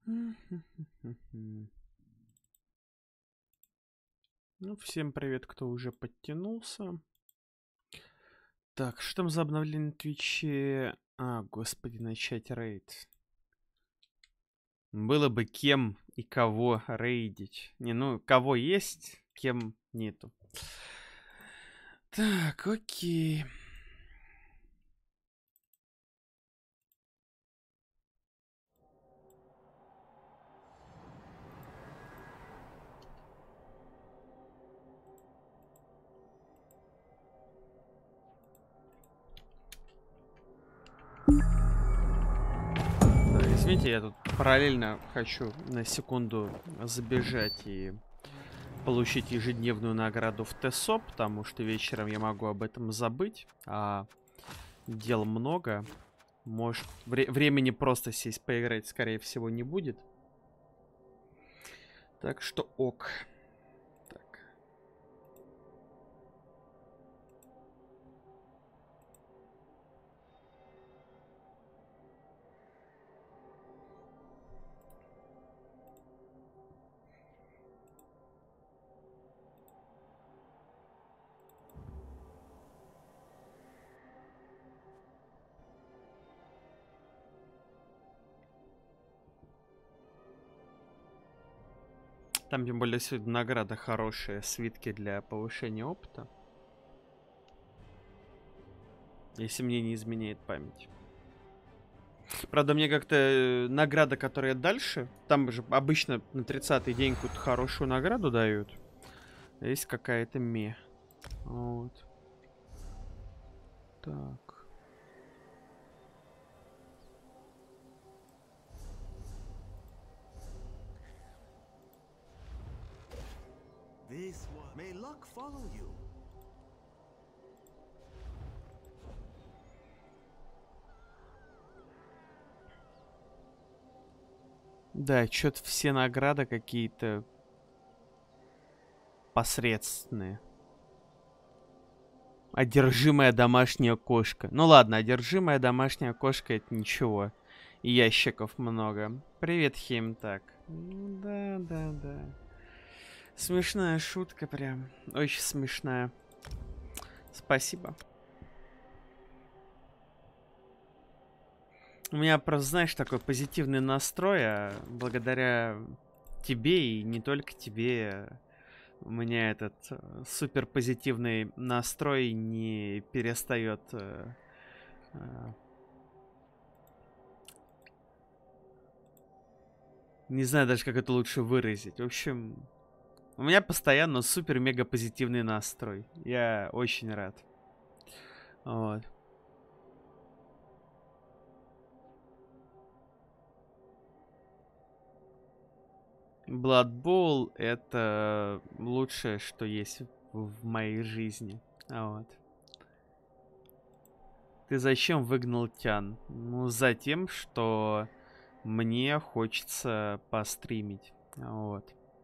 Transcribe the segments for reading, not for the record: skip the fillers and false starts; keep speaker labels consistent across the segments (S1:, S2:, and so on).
S1: Ну, всем привет, кто уже подтянулся. Так, что там за обновление на Твиче? А, господи, начать рейд. Было бы кем и кого рейдить. Не, ну, кого есть, кем нету. Так, окей. Да, извините, я тут параллельно хочу на секунду забежать и получить ежедневную награду в ТСО, потому что вечером я могу об этом забыть, а дел много. Может, времени просто сесть поиграть, скорее всего, не будет. Так что ок. Так. Там, тем более, сегодня награда хорошая, свитки для повышения опыта. Если мне не изменяет память. Правда, мне как-то награда, которая дальше, там же обычно на 30-й день какую-то хорошую награду дают. А есть какая-то Вот. Так.
S2: This one. May luck follow you.
S1: Да, что-то все награды какие-то посредственные. Одержимая домашняя кошка. Ну ладно, одержимая домашняя кошка это ничего. И ящиков много. Привет, Хим, так. Да, да, да. Смешная шутка прям. Очень смешная. Спасибо. У меня просто, знаешь, такой позитивный настрой, а благодаря тебе и не только тебе у меня этот супер позитивный настрой не перестает не знаю даже, как это лучше выразить. В общем, у меня постоянно супер-мега позитивный настрой. Я очень рад. Вот. Blood Bowl — это лучшее, что есть в моей жизни. Вот. Ты зачем выгнал Тян? Ну, за тем, что мне хочется постримить. Вот.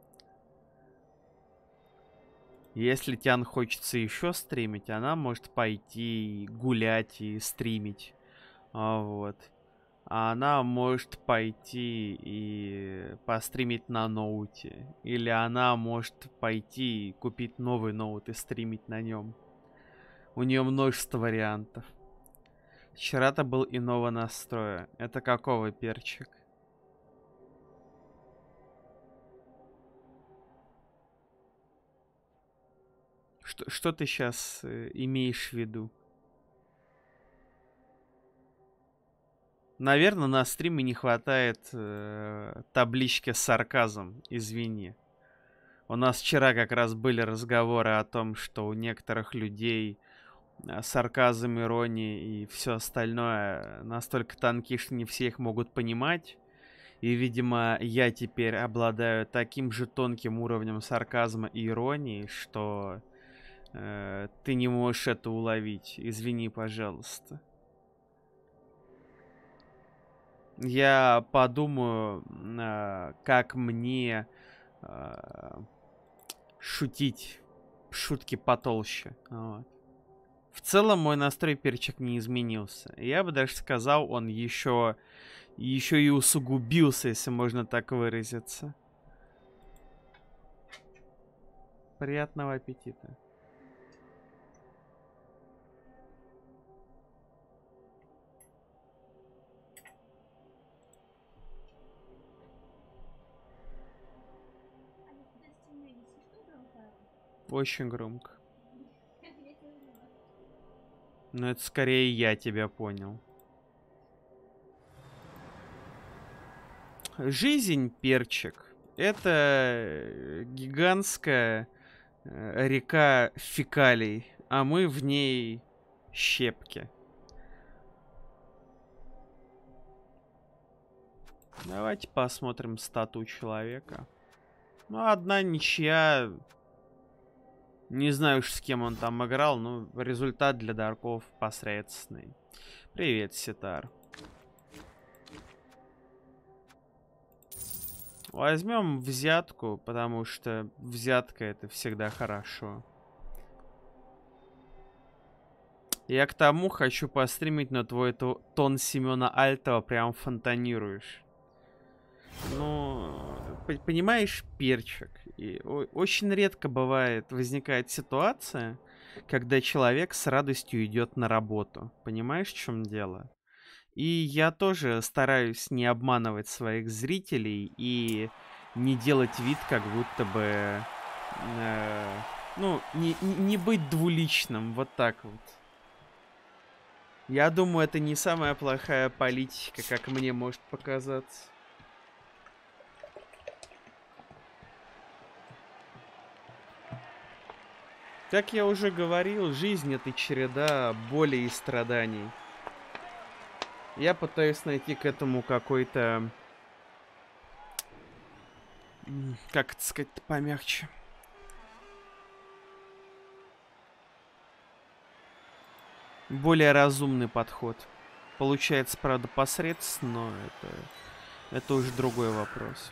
S1: Если Тян хочется еще стримить, она может пойти гулять и стримить. Вот. А она может пойти и постримить на ноуте. Или она может пойти и купить новый ноут и стримить на нем. У нее множество вариантов. Вчера-то был иного настроя. Это какого, перчик? Что ты сейчас имеешь в виду? Наверное, на стриме не хватает таблички с сарказм. Извини. У нас вчера как раз были разговоры о том, что у некоторых людей сарказм, ирония и все остальное настолько тонки, что не все их могут понимать. И, видимо, я теперь обладаю таким же тонким уровнем сарказма и иронии, что ты не можешь это уловить. Извини, пожалуйста. Я подумаю, как мне шутить шутки потолще. Вот. В целом мой настрой, перчик, не изменился. Я бы даже сказал, он еще и усугубился, если можно так выразиться. Приятного аппетита. Очень громко. Но это скорее я тебя понял. Жизнь, перчик, это гигантская река фекалий, а мы в ней щепки. Давайте посмотрим стату человека. Ну, одна ничья. Не знаю уж, с кем он там играл, но результат для Дарков посредственный. Привет, Ситар. Возьмем взятку, потому что взятка это всегда хорошо. Я к тому хочу постримить, но твой тон Семена Альтова прям фонтанируешь. Ну, понимаешь, перчик, и очень редко возникает ситуация, когда человек с радостью идет на работу. Понимаешь, в чем дело? И я тоже стараюсь не обманывать своих зрителей и не делать вид, как будто бы, ну, не быть двуличным, вот так вот. Я думаю, это не самая плохая политика, как мне может показаться. Как я уже говорил, жизнь — это череда боли и страданий. Я пытаюсь найти к этому какой-то... Как это сказать-то помягче? Более разумный подход. Получается, правда, посредственно, но это уже другой вопрос.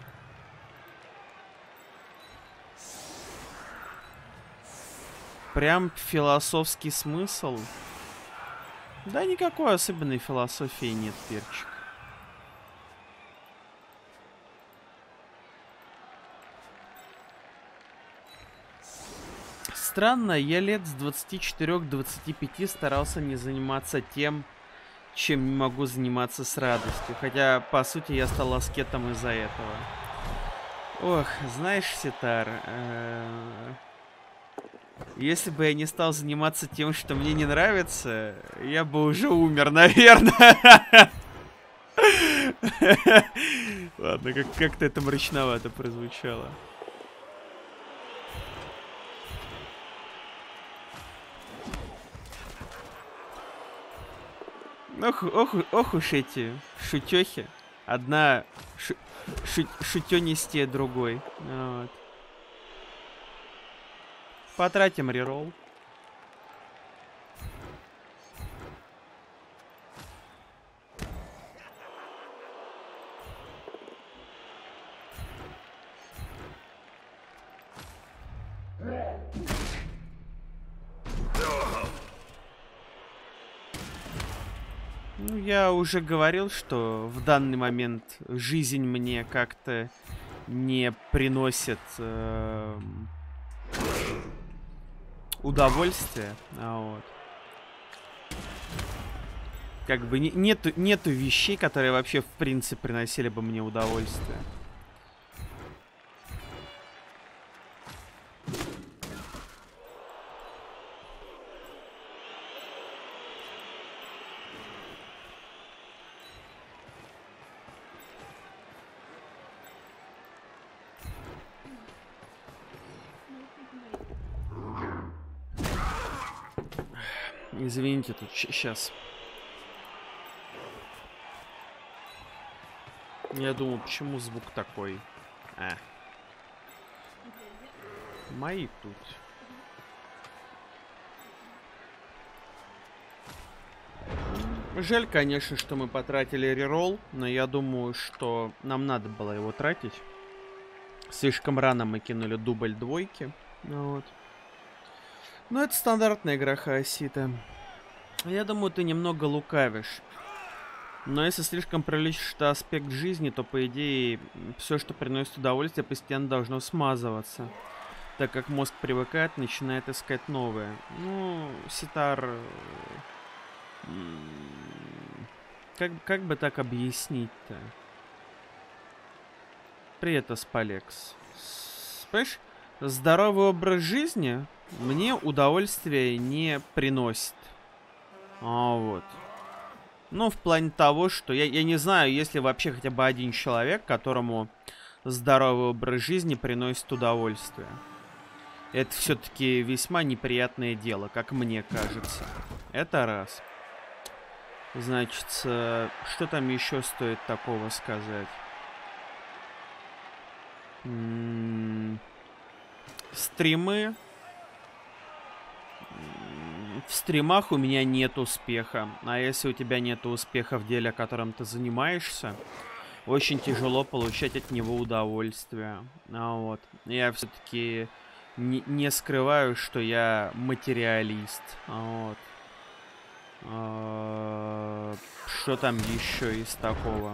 S1: Прям философский смысл? Да никакой особенной философии нет, перчик. Странно, я лет с 24-25 старался не заниматься тем, чем не могу заниматься с радостью. Хотя, по сути, я стал аскетом из-за этого. Ох, знаешь, Ситар, если бы я не стал заниматься тем, что мне не нравится, я бы уже умер, наверное. Ладно, как-то это мрачновато прозвучало. Ох уж эти шутехи. Одна шутенистее другой. Вот. Потратим реролл. Ну, я уже говорил, что в данный момент жизнь мне как-то не приносит удовольствия. Вот. Как бы нету вещей, которые вообще в принципе приносили бы мне удовольствие. Извините, тут сейчас. Я думал, почему звук такой? Мои тут. Жаль, конечно, что мы потратили реролл, но я думаю, что нам надо было его тратить. Слишком рано мы кинули дубль двойки. Вот. Ну, это стандартная игра Хаосита. Я думаю, ты немного лукавишь. Но если слишком приличишь это аспект жизни, то, по идее, все, что приносит удовольствие, постепенно должно смазываться. Так как мозг привыкает, начинает искать новое. Ну, Ситар... Как бы так объяснить-то? Привет, Аспалекс. Понимаешь, здоровый образ жизни мне удовольствия не приносит. Вот. Ну, в плане того, что я не знаю, есть ли вообще хотя бы один человек, которому здоровый образ жизни приносит удовольствие. Это все-таки весьма неприятное дело, как мне кажется. Это раз. Значит, что там еще стоит такого сказать? Стримы. В стримах у меня нет успеха. А если у тебя нет успеха в деле, которым ты занимаешься, очень тяжело получать от него удовольствие. Вот. Я все-таки не скрываю, что я материалист. Вот. Что там еще из такого?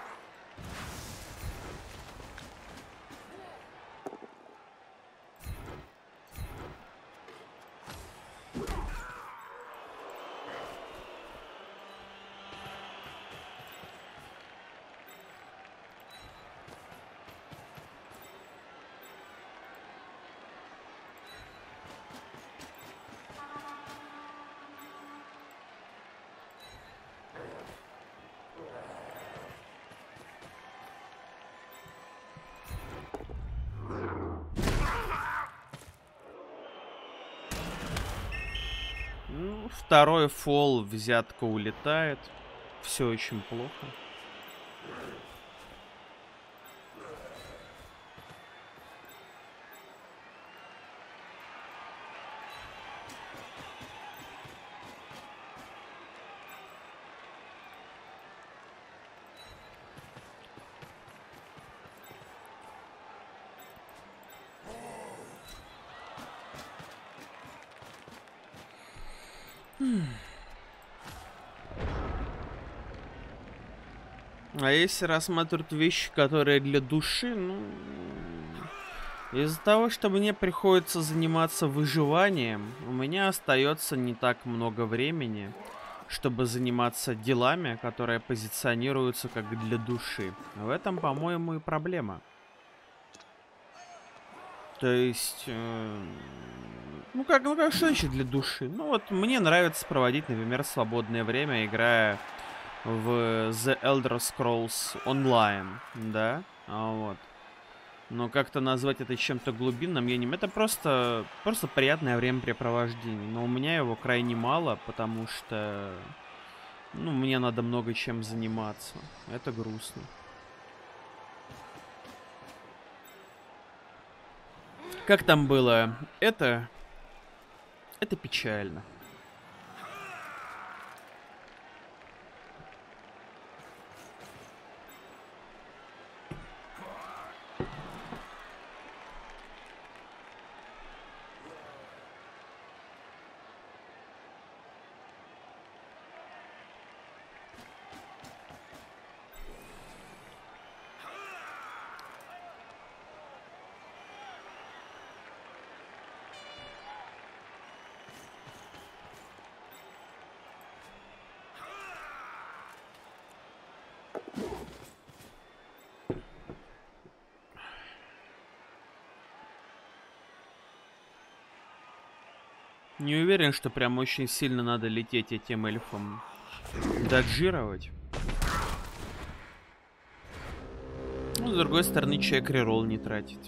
S1: Ну, второй фол, взятка улетает. Все очень плохо. А если рассматривать вещи, которые для души, ну... Из-за того, что мне приходится заниматься выживанием, у меня остается не так много времени, чтобы заниматься делами, которые позиционируются как для души. В этом, по-моему, и проблема. То есть... ну как, что значит для души? Ну вот мне нравится проводить, например, свободное время, играя в The Elder Scrolls Online, да? Вот. Но как-то назвать это чем-то глубинным я не... Это просто приятное времяпрепровождение. Но у меня его крайне мало, потому что... Ну, мне надо много чем заниматься. Это грустно. Как там было? Это печально. Не уверен, что прям очень сильно надо лететь этим эльфом. Доджировать. Ну, с другой стороны, человек реролл не тратить.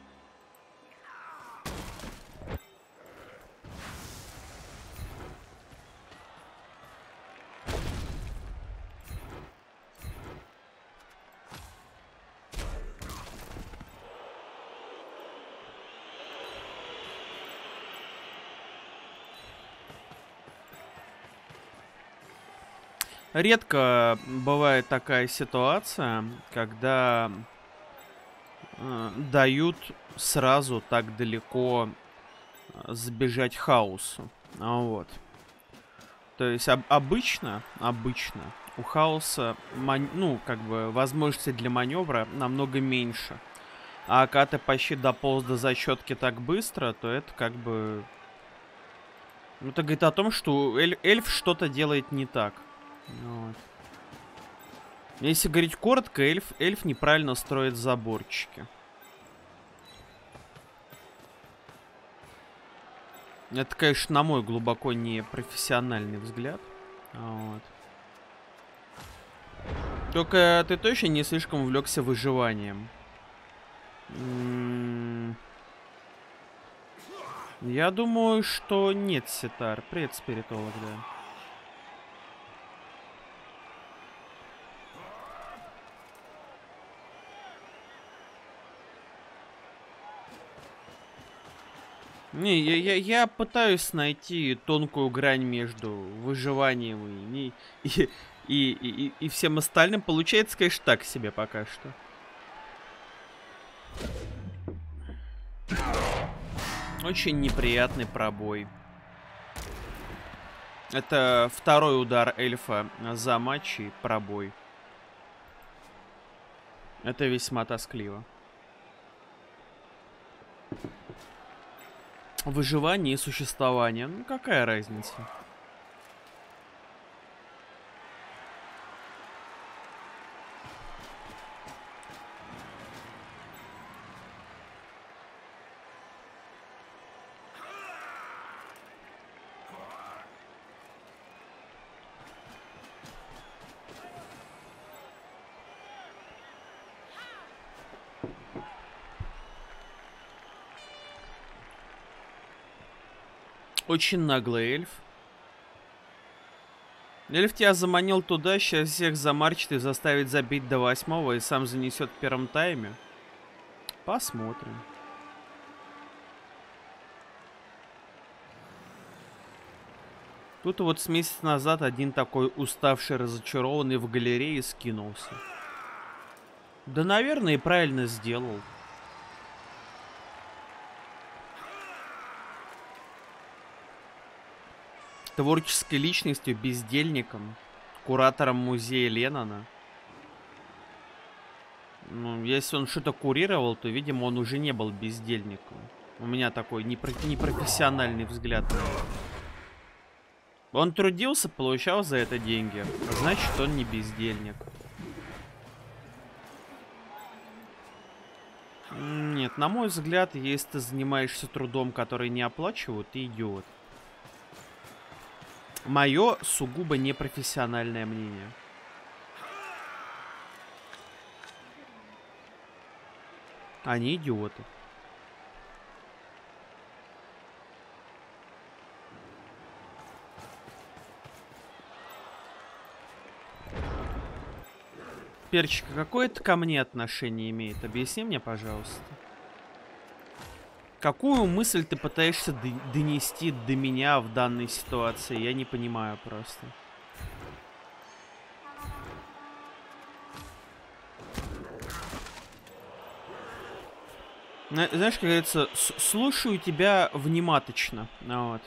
S1: Редко бывает такая ситуация, когда дают сразу так далеко забежать хаосу. Вот. То есть обычно у хаоса, ну, как бы, возможности для маневра намного меньше. А когда ты почти дополз до зачетки так быстро, то это как бы... Ну, это говорит о том, что эльф что-то делает не так. Вот. Если говорить коротко, эльф неправильно строит заборчики. Это, конечно, на мой глубоко не профессиональный взгляд. Вот. Только ты точно не слишком увлекся выживанием. Я думаю, что нет, Ситар. Привет, спиритолог, да. Не, я пытаюсь найти тонкую грань между выживанием и всем остальным. Получается, конечно, так себе пока что. Очень неприятный пробой. Это второй удар эльфа за матч и пробой. Это весьма тоскливо. Выживание и существование. Ну, какая разница? Очень наглый эльф. Эльф тебя заманил туда, сейчас всех замарчит и заставит забить до 8-го и сам занесет в первом тайме. Посмотрим. Тут вот с месяца назад один такой уставший, разочарованный в галерее скинулся. Да, наверное, и правильно сделал. Творческой личностью, бездельником, куратором музея Леннона. Ну, если он что-то курировал, то, видимо, он уже не был бездельником. У меня такой непрофессиональный взгляд на это. Он трудился, получал за это деньги. Значит, он не бездельник. Нет, на мой взгляд, если ты занимаешься трудом, который не оплачивают, ты идиот. Мое сугубо непрофессиональное мнение. Они идиоты. Перчик, какое это ко мне отношение имеет? Объясни мне, пожалуйста. Какую мысль ты пытаешься донести до меня в данной ситуации? Я не понимаю просто. Знаешь, как говорится, слушаю тебя внимательно. Вот.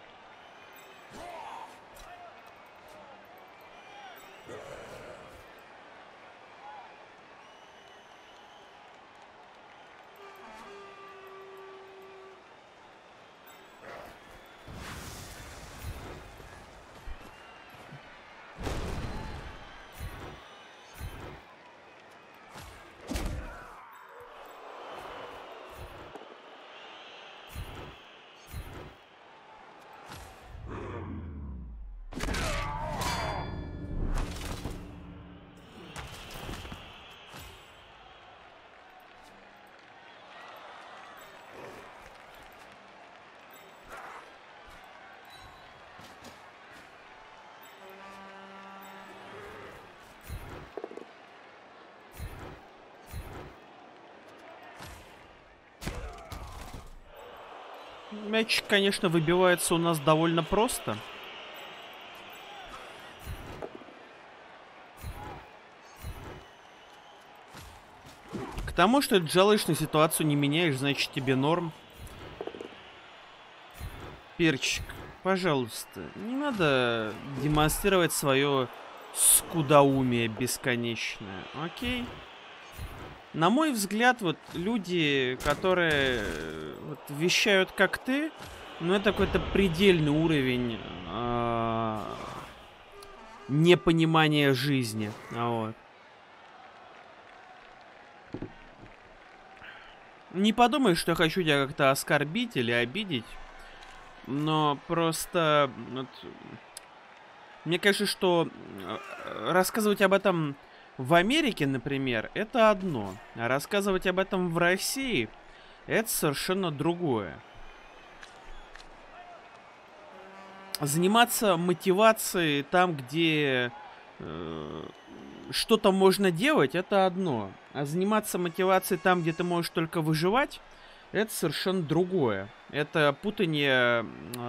S1: Мяч, конечно, выбивается у нас довольно просто. К тому, что ты жалуешь на ситуацию, не меняешь, значит тебе норм. Перчик, пожалуйста, не надо демонстрировать свое скудоумие бесконечное, окей? На мой взгляд, вот люди, которые вот, вещают как ты, ну это какой-то предельный уровень непонимания жизни, вот. Не подумай, что я хочу тебя как-то оскорбить или обидеть, но просто вот, мне кажется, что рассказывать об этом в Америке, например, это одно, а рассказывать об этом в России это совершенно другое. Заниматься мотивацией там, где что-то можно делать, это одно. А заниматься мотивацией там, где ты можешь только выживать, это совершенно другое. Это путание,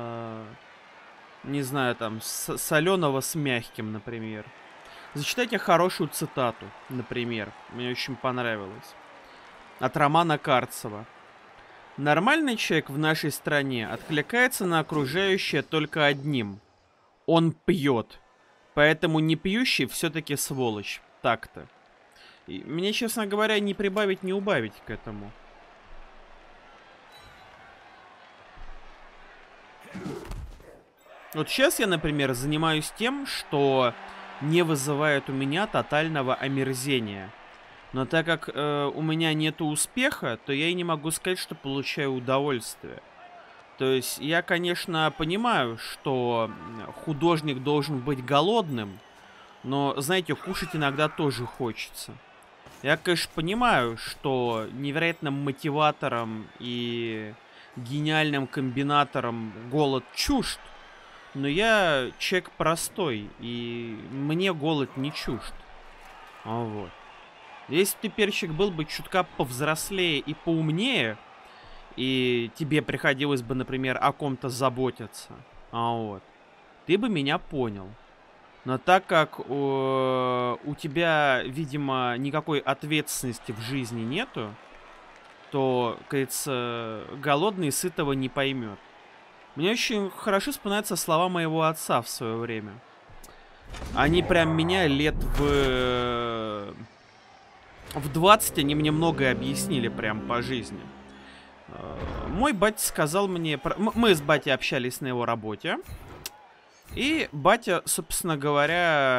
S1: не знаю, там, соленого с мягким, например. Зачитайте хорошую цитату, например. Мне очень понравилось. От Романа Карцева. Нормальный человек в нашей стране откликается на окружающее только одним. Он пьет. Поэтому не пьющий все-таки сволочь. Так-то. И мне, честно говоря, не прибавить, не убавить к этому. Вот сейчас я, например, занимаюсь тем, что не вызывает у меня тотального омерзения. Но так как у меня нет успеха, то я и не могу сказать, что получаю удовольствие. То есть я, конечно, понимаю, что художник должен быть голодным, но, знаете, кушать иногда тоже хочется. Я, конечно, понимаю, что невероятным мотиватором и гениальным комбинатором голод чужд, но я человек простой, и мне голод не чужд. Вот. Если ты, Перчик, был бы чутка повзрослее и поумнее, и тебе приходилось бы, например, о ком-то заботиться, вот, ты бы меня понял. Но так как у тебя, видимо, никакой ответственности в жизни нету, то, как говорится, голодный сытого не поймет. Мне очень хорошо вспоминаются слова моего отца в свое время. Они прям меня лет в 20, они мне многое объяснили прям по жизни. Мой батя сказал мне... Мы с батей общались на его работе. И батя, собственно говоря...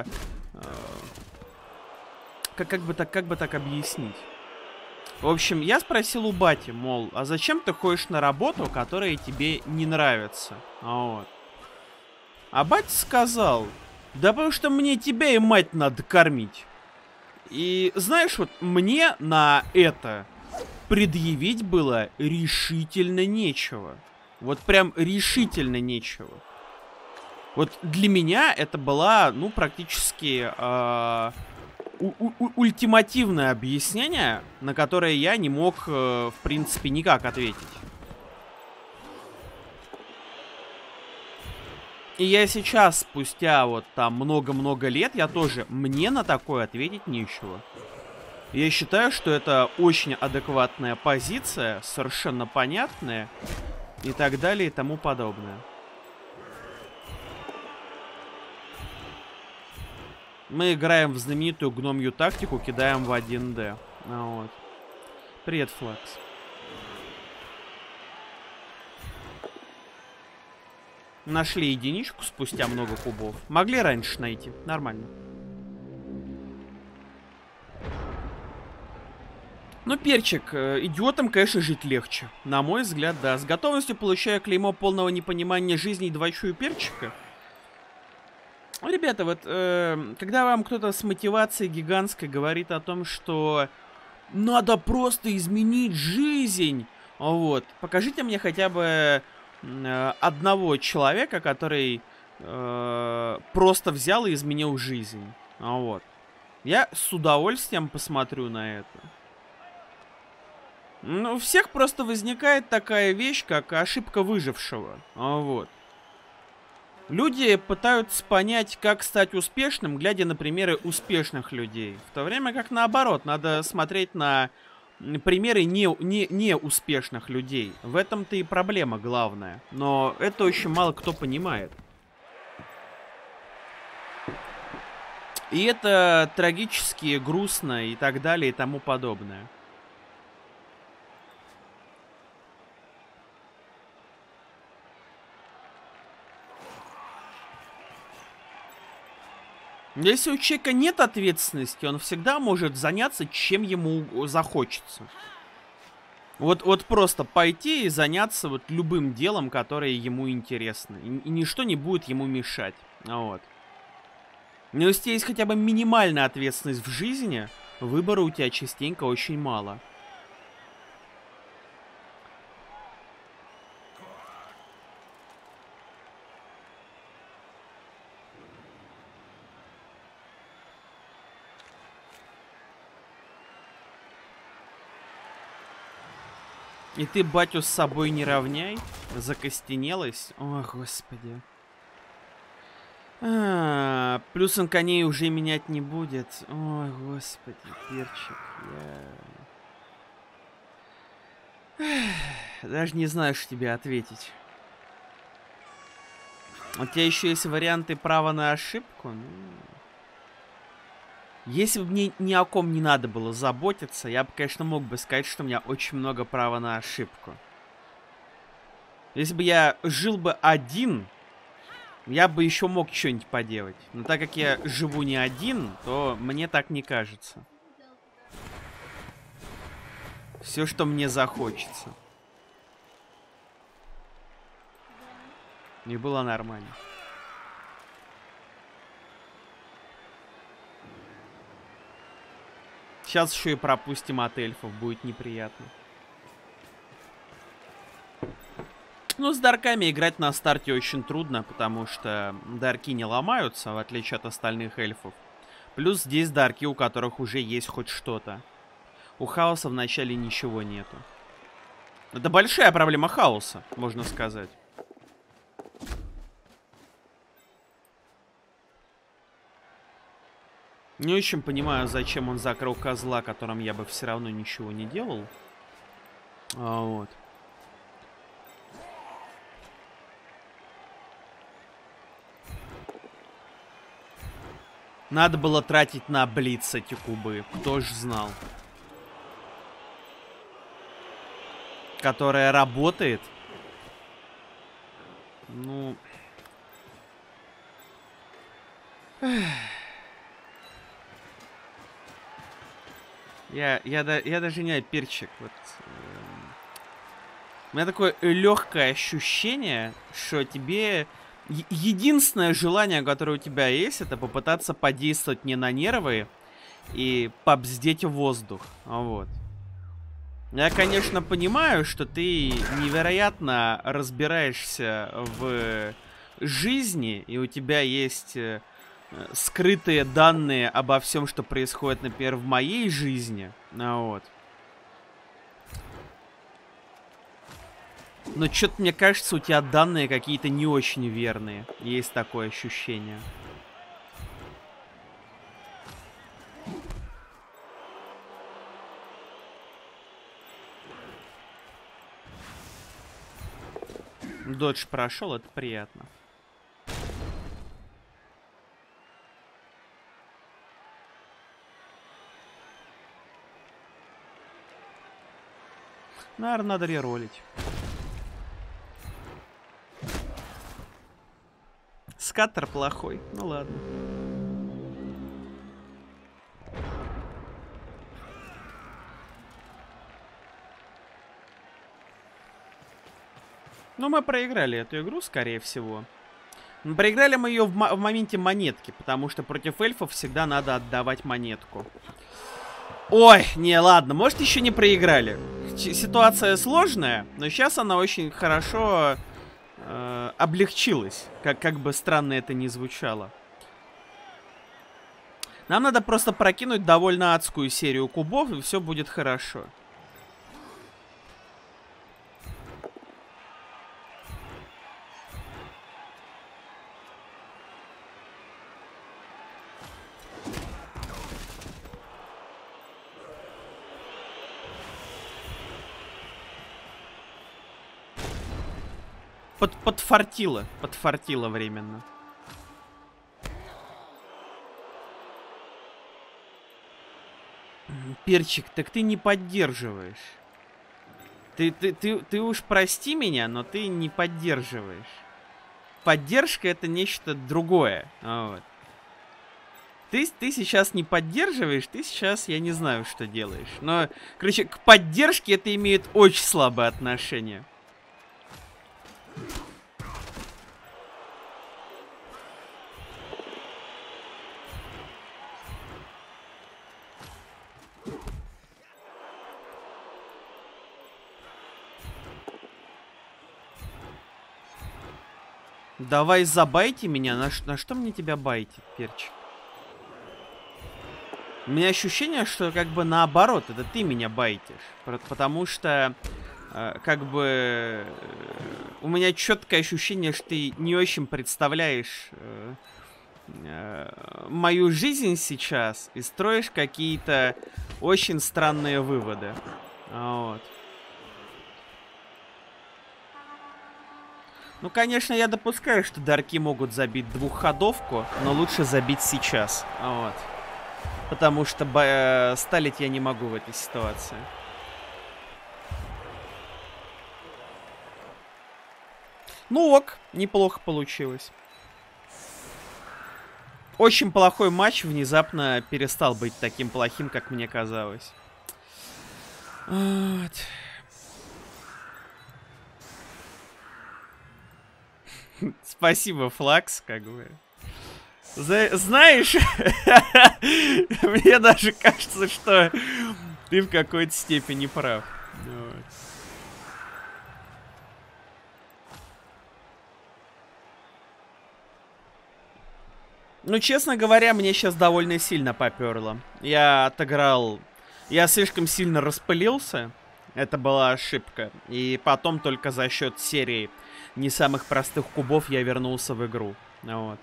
S1: Как бы так объяснить? В общем, я спросил у бати, мол, а зачем ты ходишь на работу, которая тебе не нравится? Вот. А батя сказал, да потому что мне тебя и мать надо кормить. И знаешь, вот мне на это предъявить было решительно нечего. Вот прям решительно нечего. Вот для меня это была, ну, практически ультимативное объяснение, на которое я не мог, в принципе, никак ответить. И я сейчас, спустя вот там много-много лет, я тоже, мне на такое ответить нечего. Я считаю, что это очень адекватная позиция, совершенно понятная, и так далее, и тому подобное. Мы играем в знаменитую гномью тактику, кидаем в 1D. Вот. Привет, Флакс. Нашли единичку спустя много кубов. Могли раньше найти. Нормально. Ну, Перчик, идиотам, конечно, жить легче. На мой взгляд, да. С готовностью получаю клеймо полного непонимания жизни и двочую Перчика. Ребята, вот, когда вам кто-то с мотивацией гигантской говорит о том, что надо просто изменить жизнь, вот, покажите мне хотя бы одного человека, который просто взял и изменил жизнь, вот. Я с удовольствием посмотрю на это. Ну, у всех просто возникает такая вещь, как ошибка выжившего, вот. Люди пытаются понять, как стать успешным, глядя на примеры успешных людей. В то время как наоборот, надо смотреть на примеры не успешных людей. В этом-то и проблема главная. Но это очень мало кто понимает. И это трагически, грустно и так далее и тому подобное. Если у человека нет ответственности, он всегда может заняться, чем ему захочется. Вот просто пойти и заняться вот любым делом, которое ему интересно. И ничто не будет ему мешать. Вот. Но если есть хотя бы минимальная ответственность в жизни, выбора у тебя частенько очень мало. И ты батю с собой не равняй? Закостенелась? О, господи. Плюс он коней уже менять не будет. Ой, господи, перчик. Даже не знаю, что тебе ответить. У тебя еще есть варианты права на ошибку? Ну... Если бы мне ни о ком не надо было заботиться, я бы, конечно, мог бы сказать, что у меня очень много права на ошибку. Если бы я жил бы один, я бы еще мог что-нибудь поделать. Но так как я живу не один, то мне так не кажется. Все, что мне захочется. И было нормально. Сейчас еще и пропустим от эльфов, будет неприятно. Ну, с дарками играть на старте очень трудно, потому что дарки не ломаются, в отличие от остальных эльфов. Плюс здесь дарки, у которых уже есть хоть что-то. У хаоса вначале ничего нету. Это большая проблема хаоса, можно сказать. Не очень понимаю, зачем он закрыл козла, которым я бы все равно ничего не делал. Вот. Надо было тратить на блиц эти кубы. Кто ж знал. Которая работает. Ну... Я даже не знаю, перчик. Вот, у меня такое легкое ощущение, что тебе... Единственное желание, которое у тебя есть, это попытаться подействовать мне на нервы и побздеть воздух. Вот. Я, конечно, понимаю, что ты невероятно разбираешься в жизни, и у тебя есть... скрытые данные обо всем, что происходит, например, в моей жизни. Вот. Но что-то, мне кажется, у тебя данные какие-то не очень верные. Есть такое ощущение. Додж прошел, это приятно. Наверное, надо реролить. Скаттер плохой. Ну ладно. Ну, мы проиграли эту игру, скорее всего. Но проиграли мы ее в моменте монетки, потому что против эльфов всегда надо отдавать монетку. Ой, не, ладно, может, еще не проиграли. Ситуация сложная, но сейчас она очень хорошо облегчилась. Как бы странно это ни звучало. Нам надо просто прокинуть довольно адскую серию кубов, и все будет хорошо. подфартило. Подфартило временно. Перчик, так ты не поддерживаешь. Ты уж прости меня, но ты не поддерживаешь. Поддержка — это нечто другое. Вот. Ты сейчас не поддерживаешь, ты сейчас, я не знаю, что делаешь. Но, короче, к поддержке это имеет очень слабое отношение. Давай забайте меня. На что мне тебя байтить, перчик? У меня ощущение, что как бы наоборот, это ты меня байтишь. Потому что, как бы, у меня четкое ощущение, что ты не очень представляешь мою жизнь сейчас и строишь какие-то очень странные выводы. Вот. Ну, конечно, я допускаю, что дарки могут забить двухходовку, но лучше забить сейчас. Вот. Потому что сталить я не могу в этой ситуации. Ну ок, неплохо получилось. Очень плохой матч внезапно перестал быть таким плохим, как мне казалось. Вот. Спасибо, Флакс, как бы. Знаешь, мне даже кажется, что ты в какой-то степени прав. Вот. Ну, честно говоря, мне сейчас довольно сильно поперло. Я отыграл... Я слишком сильно распылился. Это была ошибка. И потом только за счет серии не самых простых кубов я вернулся в игру. Вот.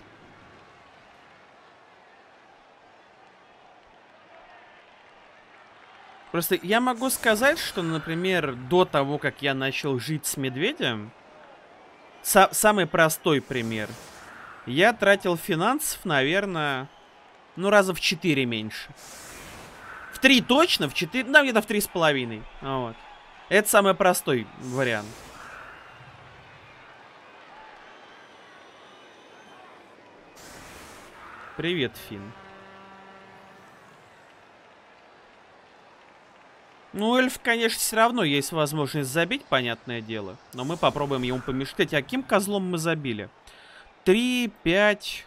S1: Просто я могу сказать, что, например, до того, как я начал жить с медведем, самый простой пример. Я тратил финансов, наверное, ну, раза в 4 меньше. В 3 точно, в 4, да, где-то в 3,5. Вот. Это самый простой вариант. Привет, Финн. Ну, эльф, конечно, все равно есть возможность забить, понятное дело. Но мы попробуем ему помешать. А каким козлом мы забили? 3, 5,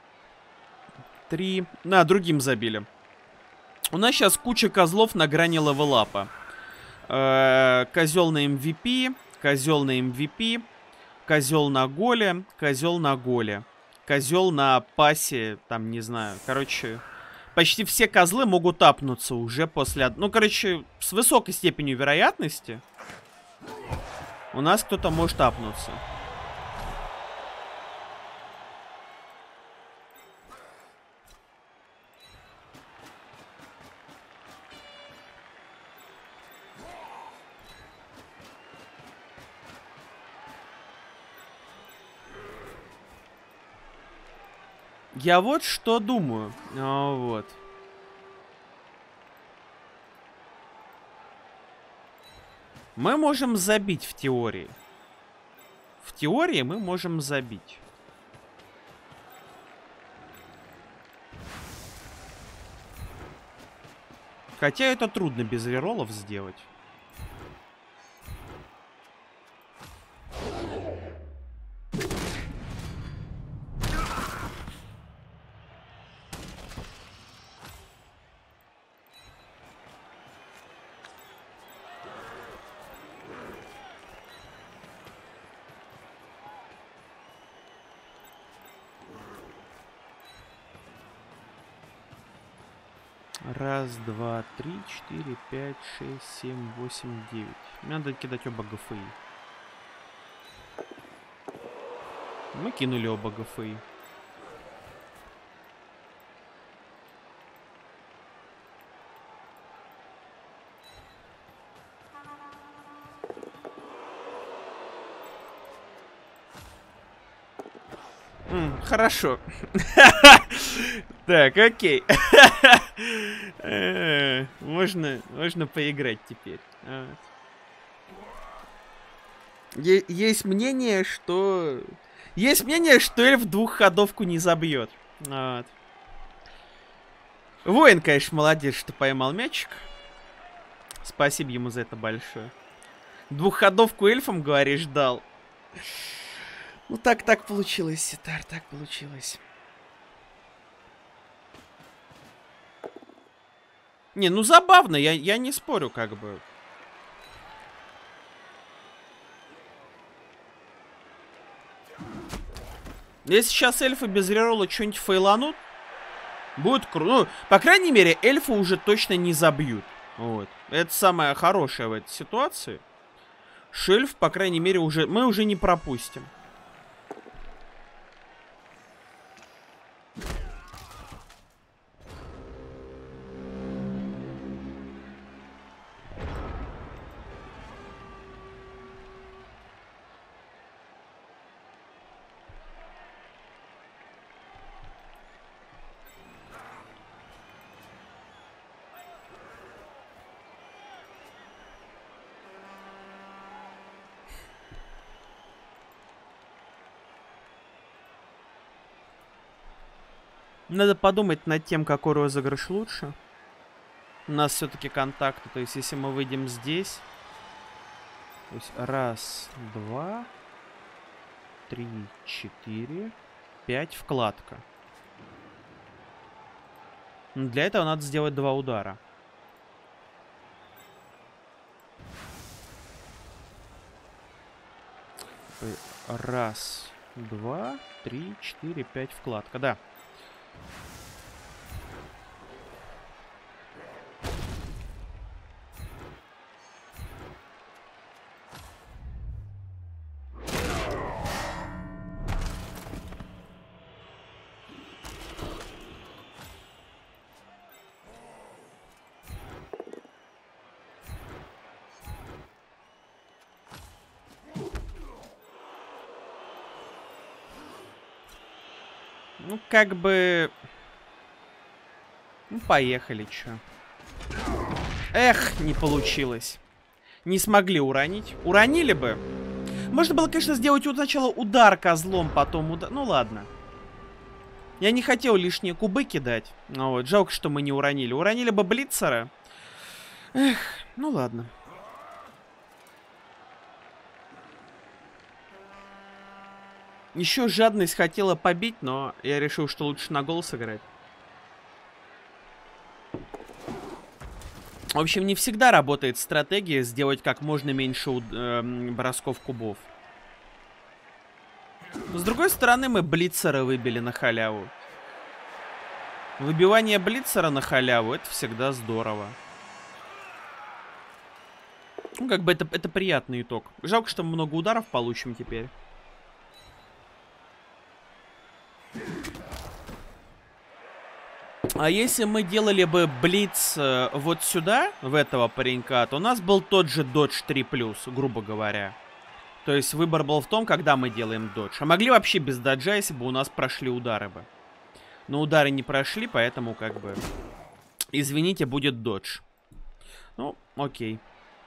S1: 3. Другим забили. У нас сейчас куча козлов на грани левелапа. Козел на MVP, козел на MVP, козел на голе, козел на голе, козел на пасе, там, не знаю. Короче, почти все козлы могут апнуться уже после... Ну, короче, с высокой степенью вероятности у нас кто-то может апнуться. Я вот что думаю. Вот. Мы можем забить в теории. В теории мы можем забить. Хотя это трудно без реролов сделать. Раз, два, три, 4, 5, 6, 7, 8, 9. Мне надо кидать оба ГФИ. Мы кинули оба ГФИ. Хорошо. Так, окей. Можно поиграть теперь. Есть мнение, что... Есть мнение, что эльф двухходовку не забьет. Вот. Воин, конечно, молодец, что поймал мячик. Спасибо ему за это большое. Двухходовку эльфам, говоришь, дал. Ну так получилось, Ситар, так получилось. Не, ну забавно, я не спорю, как бы. Если сейчас эльфы без реролла что-нибудь фейланут, будет круто. Ну, по крайней мере, эльфы уже точно не забьют. Вот. Это самое хорошее в этой ситуации. Шельф, по крайней мере, мы уже не пропустим. Надо подумать над тем, какой розыгрыш лучше. У нас все-таки контакты. То есть, если мы выйдем здесь... То есть, 1, 2, 3, 4, 5, вкладка. Но для этого надо сделать 2 удара. Раз, 2, 3, 4, 5, вкладка. Да. Ну, как бы... Ну, поехали, чё. Эх, не получилось. Не смогли уронить. Уронили бы. Можно было, конечно, сделать сначала удар козлом, потом удар... Ну, ладно. Я не хотел лишние кубы кидать. Ну, вот, жалко, что мы не уронили. Уронили бы Блицера. Эх, ну ладно. Еще жадность хотела побить, но я решил, что лучше на гол сыграть. В общем, не всегда работает стратегия сделать как можно меньше бросков кубов. Но, с другой стороны, мы Блицера выбили на халяву. Выбивание Блицера на халяву — это всегда здорово. Ну, как бы это приятный итог. Жалко, что мы много ударов получим теперь. А если мы делали бы блиц вот сюда, в этого паренька, то у нас был тот же додж 3+, грубо говоря. То есть выбор был в том, когда мы делаем додж. А могли вообще без доджа, если бы у нас прошли удары бы. Но удары не прошли, поэтому как бы... Извините, будет додж. Ну, окей.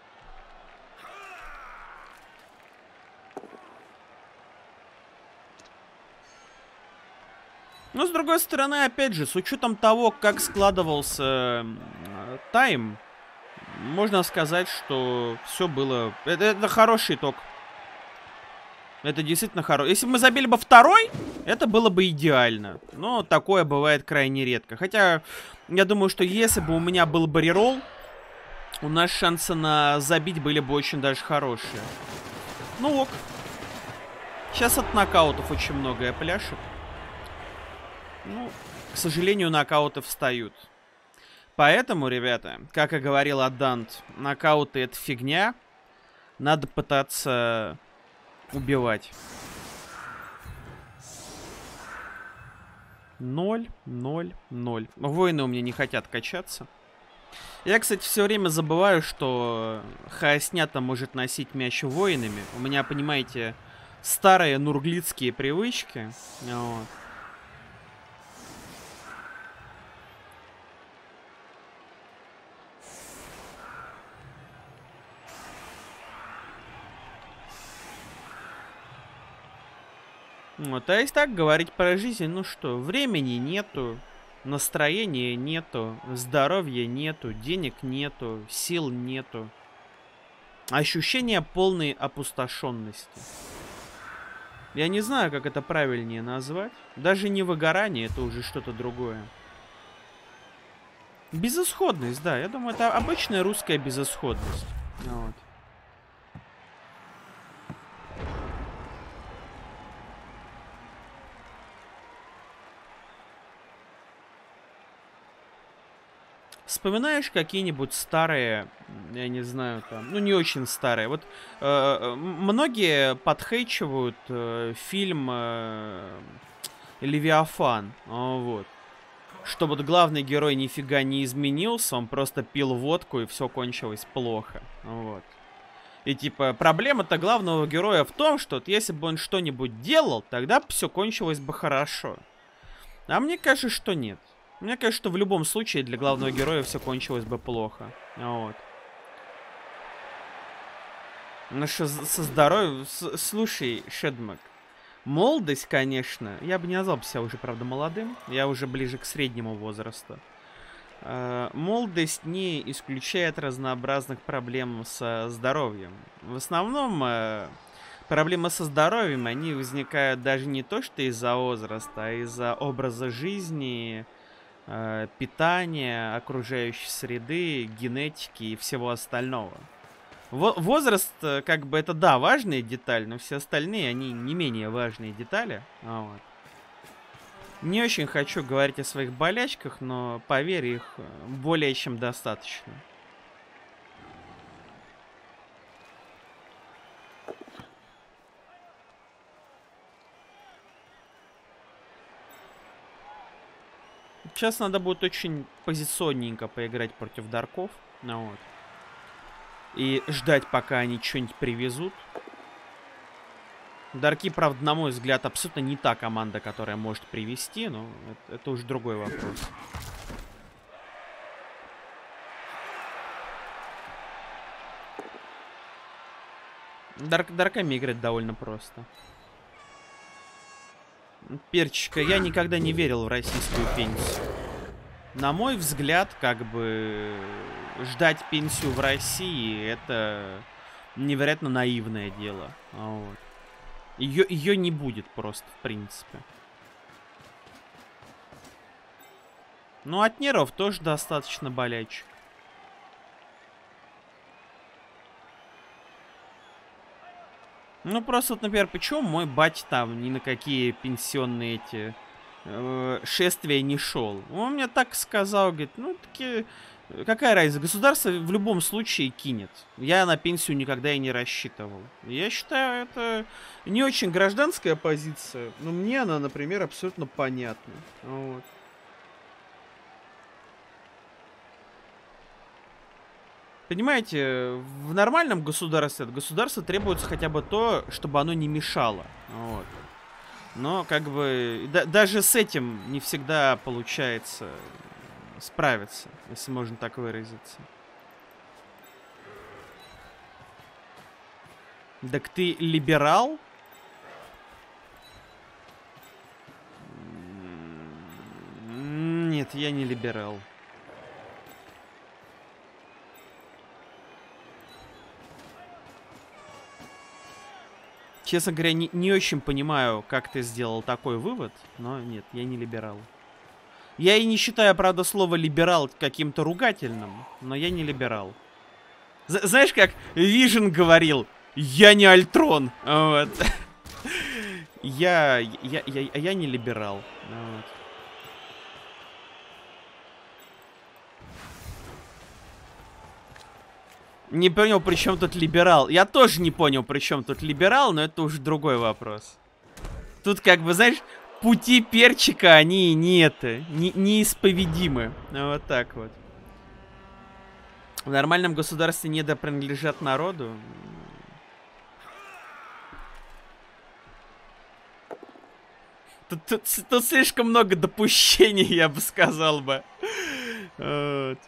S1: Но, с другой стороны, опять же, с учетом того, как складывался тайм, можно сказать, что все было... Это хороший итог. Это действительно хороший. Если бы мы забили бы второй, это было бы идеально. Но такое бывает крайне редко. Хотя, я думаю, что если бы у меня был бы реролл, у нас шансы на забить были бы очень даже хорошие. Ну ок. Сейчас от нокаутов очень многое пляшет. Ну, к сожалению, нокауты встают. Поэтому, ребята, как и говорил Адант, нокауты — это фигня. Надо пытаться убивать. 0, 0, 0. Воины у меня не хотят качаться. Я, кстати, все время забываю, что Хаоснята может носить мяч воинами. У меня, понимаете, старые нурглицкие привычки. Вот. Вот, а если так говорить про жизнь, ну что, времени нету, настроения нету, здоровья нету, денег нету, сил нету. Ощущение полной опустошенности. Я не знаю, как это правильнее назвать. Даже не выгорание, это уже что-то другое. Безысходность, да, я думаю, это обычная русская безысходность. Вот. Вспоминаешь какие-нибудь старые, я не знаю, там, ну не очень старые. Вот многие подхейчивают фильм Левиафан, вот. Что вот главный герой нифига не изменился, он просто пил водку и все кончилось плохо, вот. И типа проблема-то главного героя в том, что вот, если бы он что-нибудь делал, тогда все кончилось бы хорошо. А мне кажется, что нет. Мне кажется, что в любом случае для главного героя все кончилось бы плохо. Вот. Ну что, со здоровьем... Слушай, Шедмак, молодость, конечно, я бы не назвал себя уже, правда, молодым. Я уже ближе к среднему возрасту. Молодость не исключает разнообразных проблем со здоровьем. В основном... Проблемы со здоровьем, они возникают даже не то, что из-за возраста, а из-за образа жизни, питания, окружающей среды, генетики и всего остального. Возраст, как бы, это, да, важная деталь, но все остальные, они не менее важные детали. Вот. Не очень хочу говорить о своих болячках, но, поверь, их более чем достаточно. Сейчас надо будет очень позиционненько поиграть против дарков. Ну, вот. И ждать, пока они что-нибудь привезут. Дарки, правда, на мой взгляд, абсолютно не та команда, которая может привезти. Но это уже другой вопрос. Дарками играть довольно просто. Перчика, я никогда не верил в российскую пенсию. На мой взгляд, как бы ждать пенсию в России это невероятно наивное дело. Вот. Ее не будет просто, в принципе. Ну, от нервов тоже достаточно болячек. Ну, просто, вот, например, почему мой батя там ни на какие пенсионные эти шествия не шел? Он мне так сказал, говорит, ну, таки, какая разница, государство в любом случае кинет. Я на пенсию никогда и не рассчитывал. Я считаю, это не очень гражданская позиция, но мне она, например, абсолютно понятна. Вот. Понимаете, в нормальном государстве от государства требуется хотя бы то, чтобы оно не мешало. Вот. Но как бы даже с этим не всегда получается справиться, если можно так выразиться. Так ты либерал? Нет, я не либерал. Честно говоря, не очень понимаю, как ты сделал такой вывод, но нет, я не либерал. Я и не считаю, правда, слово «либерал» каким-то ругательным, но я не либерал. Знаешь, как Вижн говорил, я не Альтрон. Вот. Я не либерал. Вот. Не понял, при чем тут либерал. Я тоже не понял, при чем тут либерал, но это уже другой вопрос. Тут, как бы, знаешь, пути перчика, они неисповедимы. Вот так вот. В нормальном государстве недо принадлежат народу. Тут слишком много допущений, я бы сказал бы. Вот.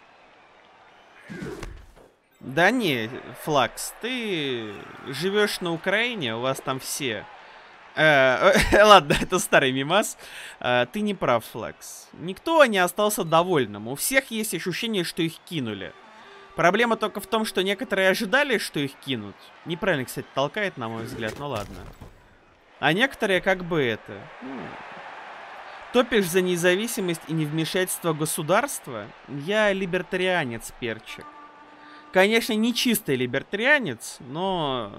S1: Да не, Флакс, ты живешь на Украине, у вас там все... Ладно, это старый мимас. Ты не прав, Флакс. Никто не остался довольным. У всех есть ощущение, что их кинули. Проблема только в том, что некоторые ожидали, что их кинут. Неправильно, кстати, толкает, на мой взгляд, ну ладно. А некоторые как бы это... Топишь за независимость и невмешательство государства? Я либертарианец, перчик. Конечно, не чистый либертарианец, но...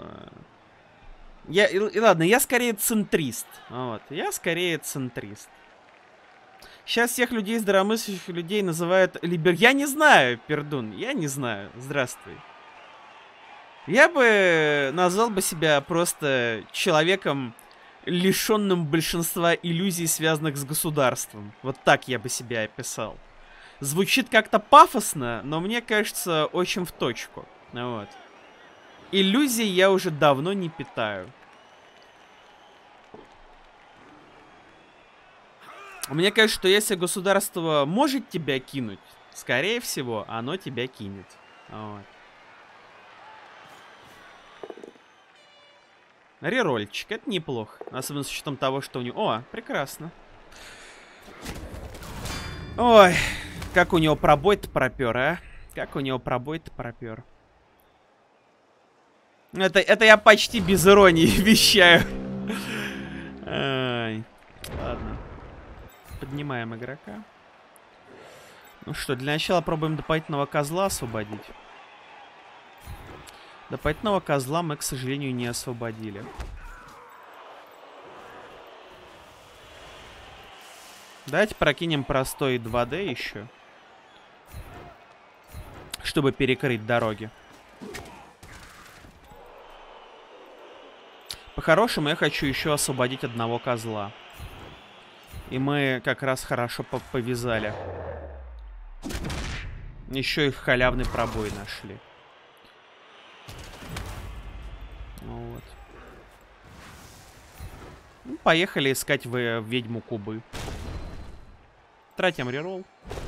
S1: Ладно, я скорее центрист. Вот, я скорее центрист. Сейчас всех людей, здравомыслящих людей называют Я не знаю, Пердун, я не знаю. Здравствуй. Я бы назвал бы себя просто человеком, лишенным большинства иллюзий, связанных с государством. Вот так я бы себя описал. Звучит как-то пафосно, но мне кажется, очень в точку. Вот. Иллюзий я уже давно не питаю. Мне кажется, что если государство может тебя кинуть, скорее всего, оно тебя кинет. Вот. Рерольчик, это неплохо. Особенно с учетом того, что у него... О, прекрасно. Ой, как у него пробой-то пропер, а? Как у него пробой-то пропер. Это я почти без иронии вещаю. Ай, ладно. Поднимаем игрока. Ну что, для начала пробуем дополнительного козла освободить. Дополнительного козла мы, к сожалению, не освободили. Давайте прокинем простой 2D еще. Чтобы перекрыть дороги. По-хорошему, я хочу еще освободить одного козла. И мы как раз хорошо повязали. Еще и халявный пробой нашли. Вот. Ну, поехали искать ведьму Кубы. Тратим реролл.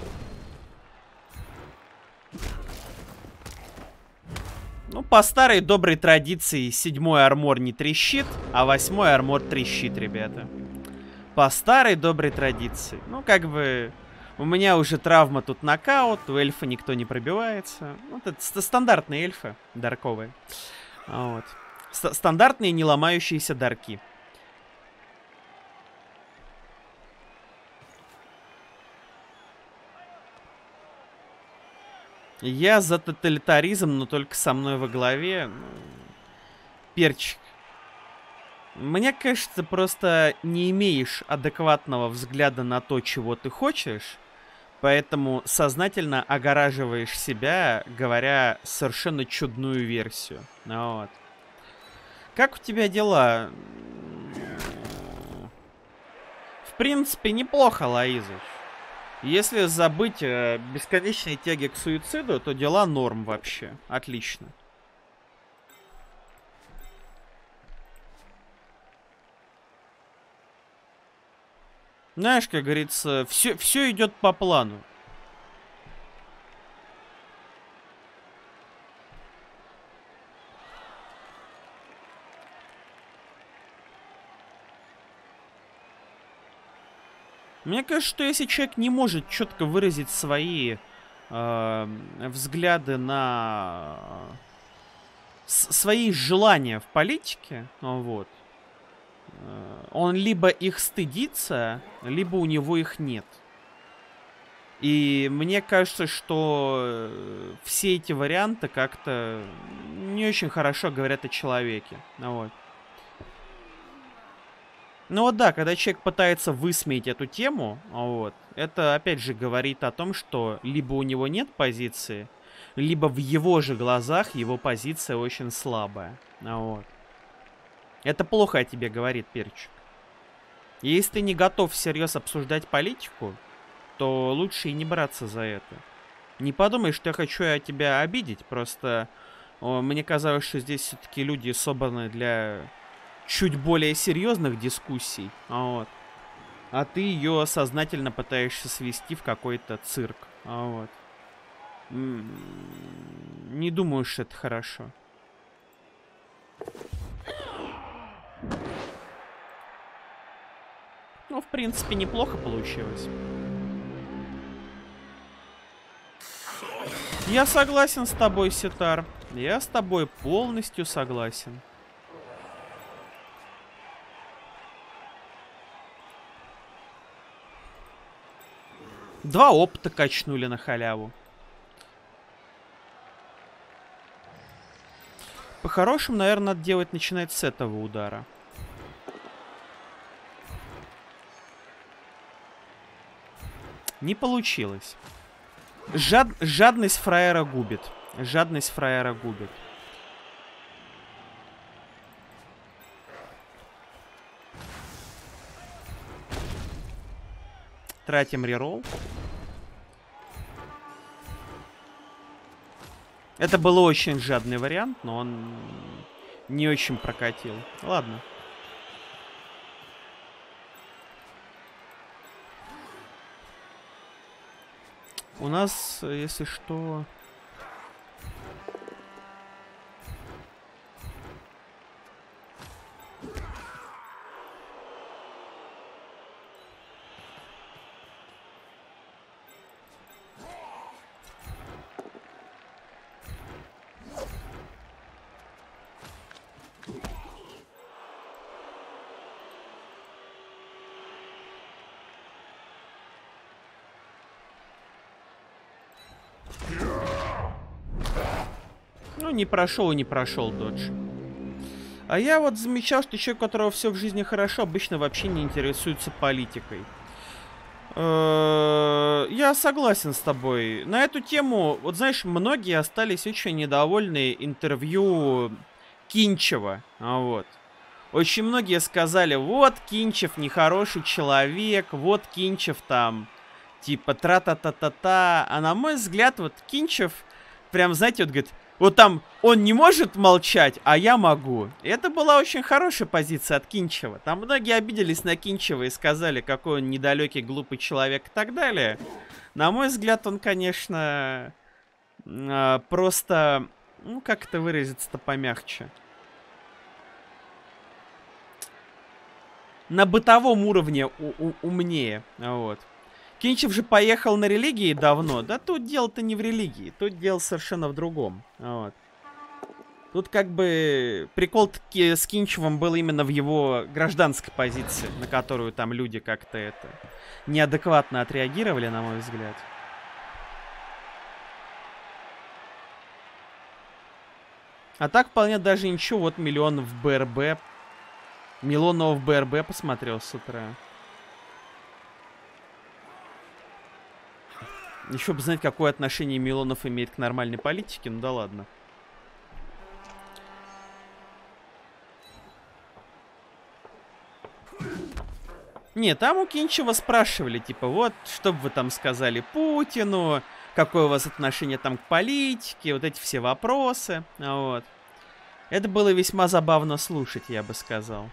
S1: Ну, по старой доброй традиции, 7-й армор не трещит, а 8-й армор трещит, ребята. По старой доброй традиции. Ну, как бы, у меня уже травма тут нокаут, у эльфа никто не пробивается. Вот это стандартные эльфы, дарковые. Вот. Стандартные не ломающиеся дарки. Я за тоталитаризм, но только со мной во главе. Перчик. Мне кажется, ты просто не имеешь адекватного взгляда на то, чего ты хочешь, поэтому сознательно огораживаешь себя, говоря совершенно чудную версию. Вот. Как у тебя дела? В принципе, неплохо, Лоизыч. Если забыть бесконечные тяги к суициду, то дела норм вообще. Отлично. Знаешь, как говорится, все идет по плану. Мне кажется, что если человек не может четко выразить свои взгляды на свои желания в политике, вот, он либо их стыдится, либо у него их нет. И мне кажется, что все эти варианты как-то не очень хорошо говорят о человеке. Вот. Ну вот да, когда человек пытается высмеять эту тему, вот, это опять же говорит о том, что либо у него нет позиции, либо в его же глазах его позиция очень слабая. Вот. Это плохо о тебе говорит, перчик. Если ты не готов всерьез обсуждать политику, то лучше и не браться за это. Не подумай, что я хочу тебя обидеть, просто мне казалось, что здесь все-таки люди собраны для чуть более серьезных дискуссий. Вот. А ты ее сознательно пытаешься свести в какой-то цирк. Вот. Не думаю, что это хорошо. Ну, в принципе, неплохо получилось. Я согласен с тобой, Ситар. Я с тобой полностью согласен. Два опыта качнули на халяву. По-хорошему, наверное, надо делать, начинать с этого удара. Не получилось. Жадность фраера губит. Жадность фраера губит. Тратим реролл. Это был очень жадный вариант, но он не очень прокатил. Ладно. У нас, если что... Ну, не прошел и не прошел додж. А я вот замечал, что человек, у которого все в жизни хорошо, обычно вообще не интересуется политикой. Я согласен с тобой. На эту тему, вот знаешь, многие остались очень недовольны интервью Кинчева. Вот. Очень многие сказали, вот Кинчев нехороший человек, вот Кинчев там, типа тра-та-та-та-та. А на мой взгляд, вот Кинчев, прям, знаете, вот говорит, вот там он не может молчать, а я могу. И это была очень хорошая позиция от Кинчева. Там многие обиделись на Кинчева и сказали, какой он недалекий, глупый человек и так далее. На мой взгляд, он, конечно, просто, ну, как это выразиться-то помягче. На бытовом уровне умнее, вот. Кинчев же поехал на религии давно. Да тут дело-то не в религии. Тут дело совершенно в другом. Вот. Тут как бы прикол с Кинчевым был именно в его гражданской позиции, на которую там люди как-то это неадекватно отреагировали, на мой взгляд. А так вполне даже ничего. Вот Миллионов в БРБ. Милонов в БРБ посмотрел с утра. Еще бы знать, какое отношение Милонов имеет к нормальной политике. Ну да ладно. Не, там у Кинчева спрашивали, типа, вот, что бы вы там сказали Путину, какое у вас отношение там к политике, вот эти все вопросы, вот. Это было весьма забавно слушать, я бы сказал.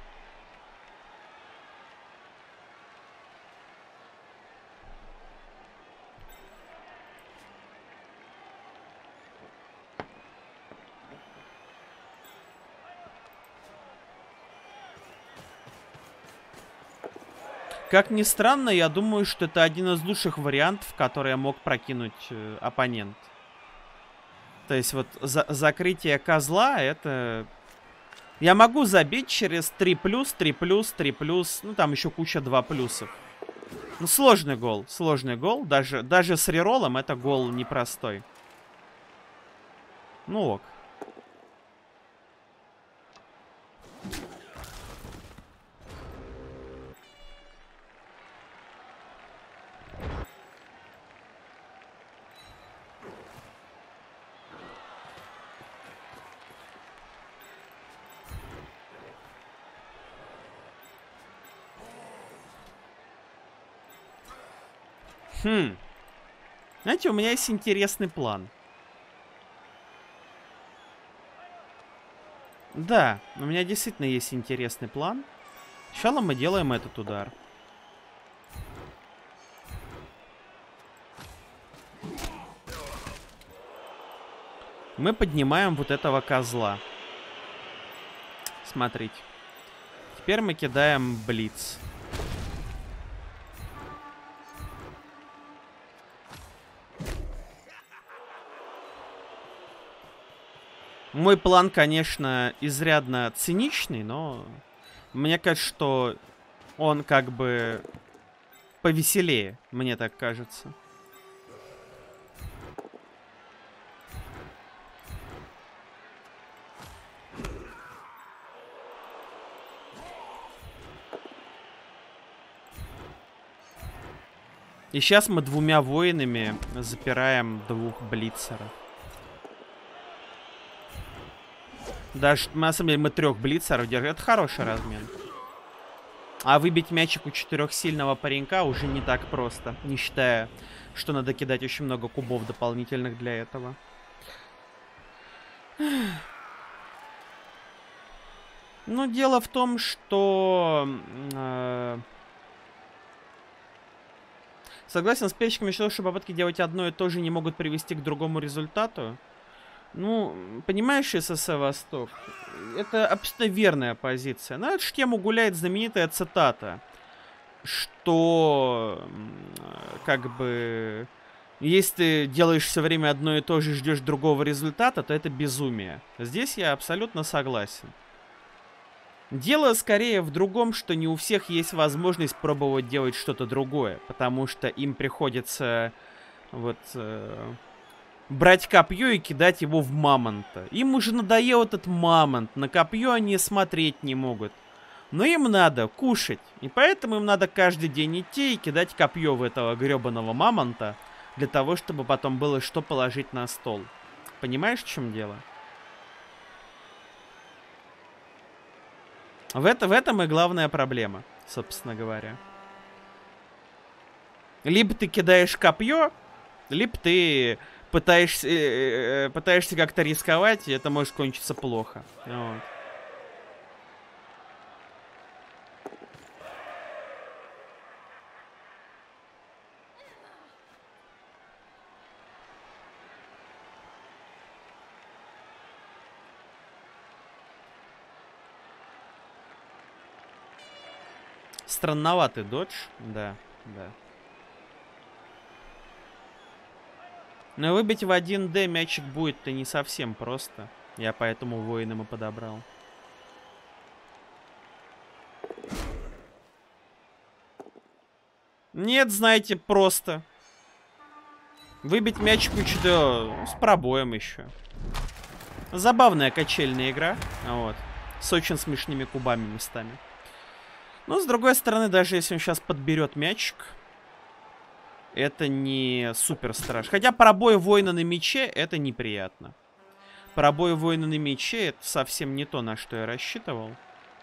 S1: Как ни странно, я думаю, что это один из лучших вариантов, который мог прокинуть оппонент. То есть вот закрытие козла, это... Я могу забить через 3+, 3+, 3+, ну там еще куча 2 плюсов. Ну сложный гол, даже с реролом это гол непростой. Ну ок. Знаете, у меня есть интересный план. Да, у меня действительно есть интересный план. Сначала мы делаем этот удар. Мы поднимаем вот этого козла. Смотрите. Теперь мы кидаем блиц. Мой план, конечно, изрядно циничный, но мне кажется, что он как бы повеселее, мне так кажется. И сейчас мы двумя воинами запираем двух блицеров. Даже, на самом деле, мы 3 блицеров держим. Это хороший размен. А выбить мячик у 4-сильного паренька уже не так просто. Не считая, что надо кидать очень много кубов дополнительных для этого. Ну, дело в том, что... согласен с пельщиками, что попытки делать одно и то же не могут привести к другому результату. Ну, понимаешь, СССР Восток, это абсолютно верная позиция. На эту тему гуляет знаменитая цитата, что, как бы, если ты делаешь все время одно и то же и ждешь другого результата, то это безумие. Здесь я абсолютно согласен. Дело скорее в другом, что не у всех есть возможность пробовать делать что-то другое, потому что им приходится вот... брать копье и кидать его в мамонта. Им уже надоел этот мамонт. На копье они смотреть не могут. Но им надо кушать. И поэтому им надо каждый день идти и кидать копье в этого гребаного мамонта. Для того, чтобы потом было что положить на стол. Понимаешь, в чем дело? В этом и главная проблема, собственно говоря. Либо ты кидаешь копье, либо ты... пытаешься как-то рисковать, и это может кончиться плохо. Вот. Странноватый додж, да, да. Но выбить в 1D мячик будет-то не совсем просто. Я поэтому воинам и подобрал. Нет, знаете, просто. Выбить мячик с пробоем еще. Забавная качельная игра. Вот. С очень смешными кубами местами. Но, с другой стороны, даже если он сейчас подберет мячик, это не супер страшно. Хотя пробой воина на мече это неприятно. Пробой воина на мече это совсем не то, на что я рассчитывал.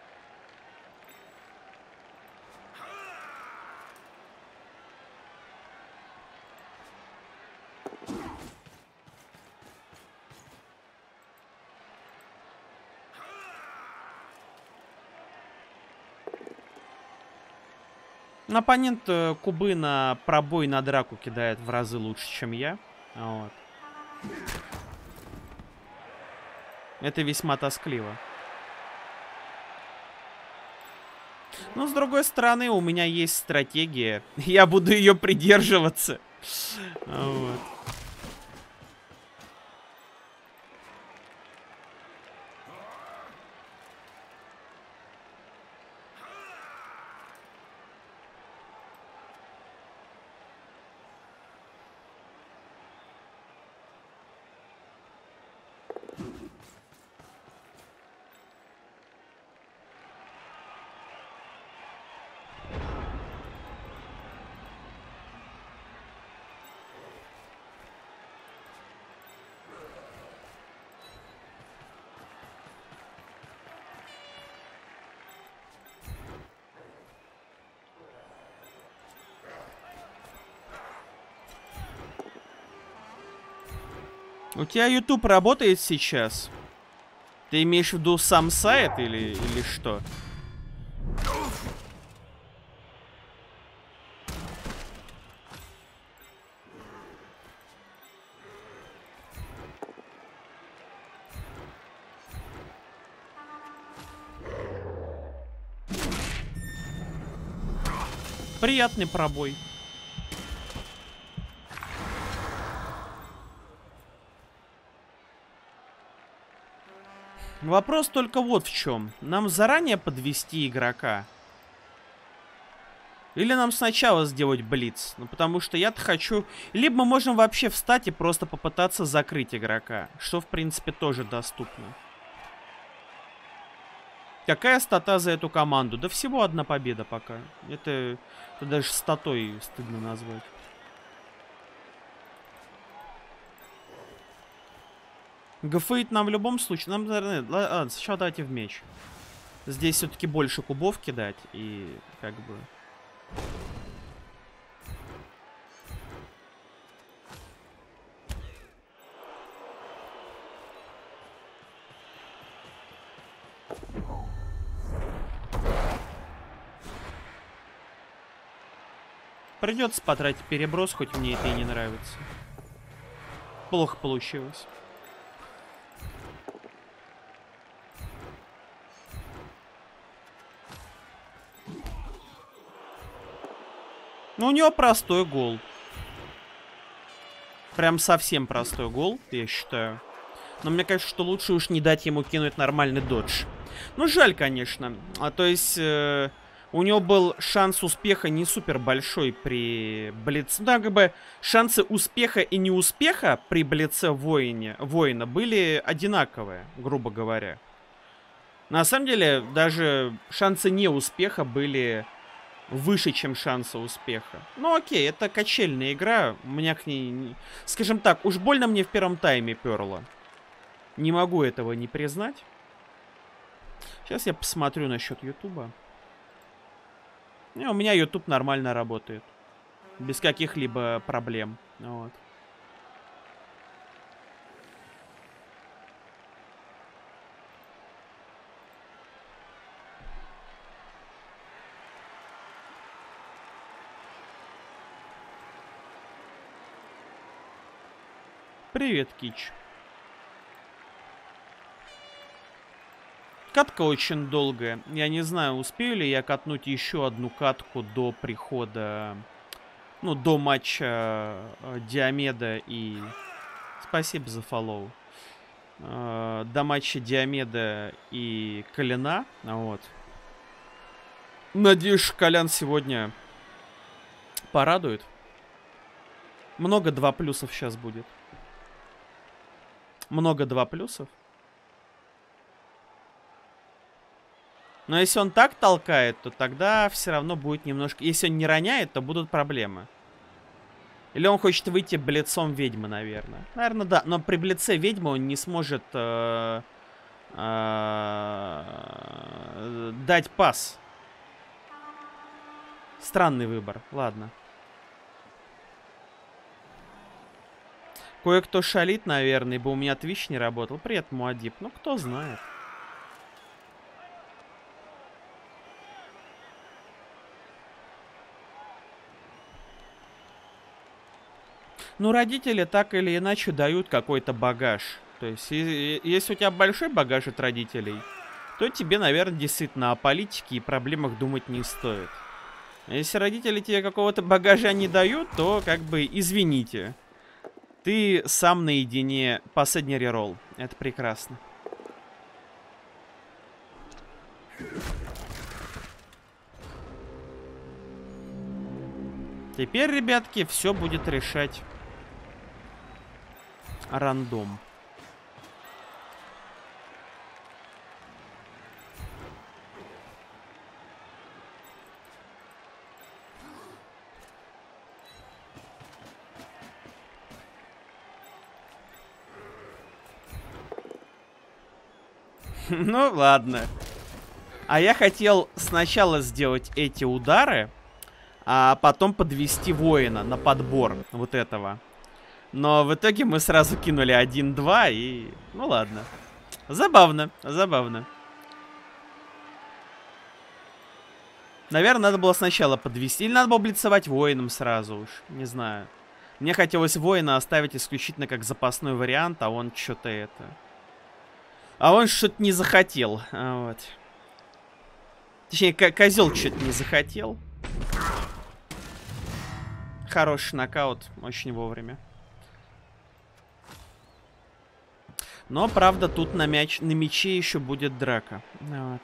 S1: Оппонент кубы на пробой, на драку кидает в разы лучше, чем я. Вот. Это весьма тоскливо. Но, с другой стороны, у меня есть стратегия. Я буду ее придерживаться. Вот. У тебя YouTube работает сейчас? Ты имеешь в виду сам сайт или что? Приятный пробой. Вопрос только вот в чем. Нам заранее подвести игрока? Или нам сначала сделать блиц? Ну, потому что я-то хочу... Либо мы можем вообще встать и просто попытаться закрыть игрока. Что, в принципе, тоже доступно. Какая стата за эту команду? Да всего одна победа пока. Это даже статой стыдно назвать. ГФит нам в любом случае... Нам, наверное... Ладно, сначала давайте в меч. Здесь все-таки больше кубов кидать. И как бы... Придется потратить переброс, хоть мне это и не нравится. Плохо получилось. Ну, у него простой гол. Прям совсем простой гол, я считаю. Но мне кажется, что лучше уж не дать ему кинуть нормальный додж. Ну, жаль, конечно. То есть, у него был шанс успеха не супер большой при блице. Ну, как бы шансы успеха и неуспеха при блице воина были одинаковые, грубо говоря. На самом деле, даже шансы неуспеха были... выше, чем шанса успеха. Ну окей, это качельная игра. У меня к ней... Скажем так, уж больно мне в первом тайме перло. Не могу этого не признать. Сейчас я посмотрю насчет Ютуба. У меня Ютуб нормально работает. Без каких-либо проблем. Вот. Привет, Кич. Катка очень долгая. Я не знаю, успею ли я катнуть еще одну катку до прихода... Ну, до матча Диомеда и... Спасибо за фоллоу. До матча Диомеда и Коляна. Вот. Надеюсь, Колян сегодня порадует. Много 2 плюсов сейчас будет. Много 2 плюсов. Но если он так толкает, то тогда все равно будет немножко... Если он не роняет, то будут проблемы. Или он хочет выйти блицом ведьмы, наверное. Наверное, да. Но при блице ведьмы он не сможет дать пас. Странный выбор. Ладно. Кое-кто шалит, наверное, ибо у меня Twitch не работал. Привет, Муадиб. Ну, кто знает. Ну, родители так или иначе дают какой-то багаж. То есть, если у тебя большой багаж от родителей, то тебе, наверное, действительно о политике и проблемах думать не стоит. Если родители тебе какого-то багажа не дают, то, как бы, извините. Ты сам наедине. Последний реролл. Это прекрасно. Теперь, ребятки, все будет решать рандом. Ну, ладно. А я хотел сначала сделать эти удары, а потом подвести воина на подбор вот этого. Но в итоге мы сразу кинули 1-2 и... Ну, ладно. Забавно, забавно. Наверное, надо было сначала подвести. Или надо было блицевать воином сразу уж. Не знаю. Мне хотелось воина оставить исключительно как запасной вариант, а он что-то это... А он что-то не захотел. Вот. Точнее, козел что-то не захотел. Хороший нокаут, очень вовремя. Но, правда, тут на мече еще будет драка. Вот.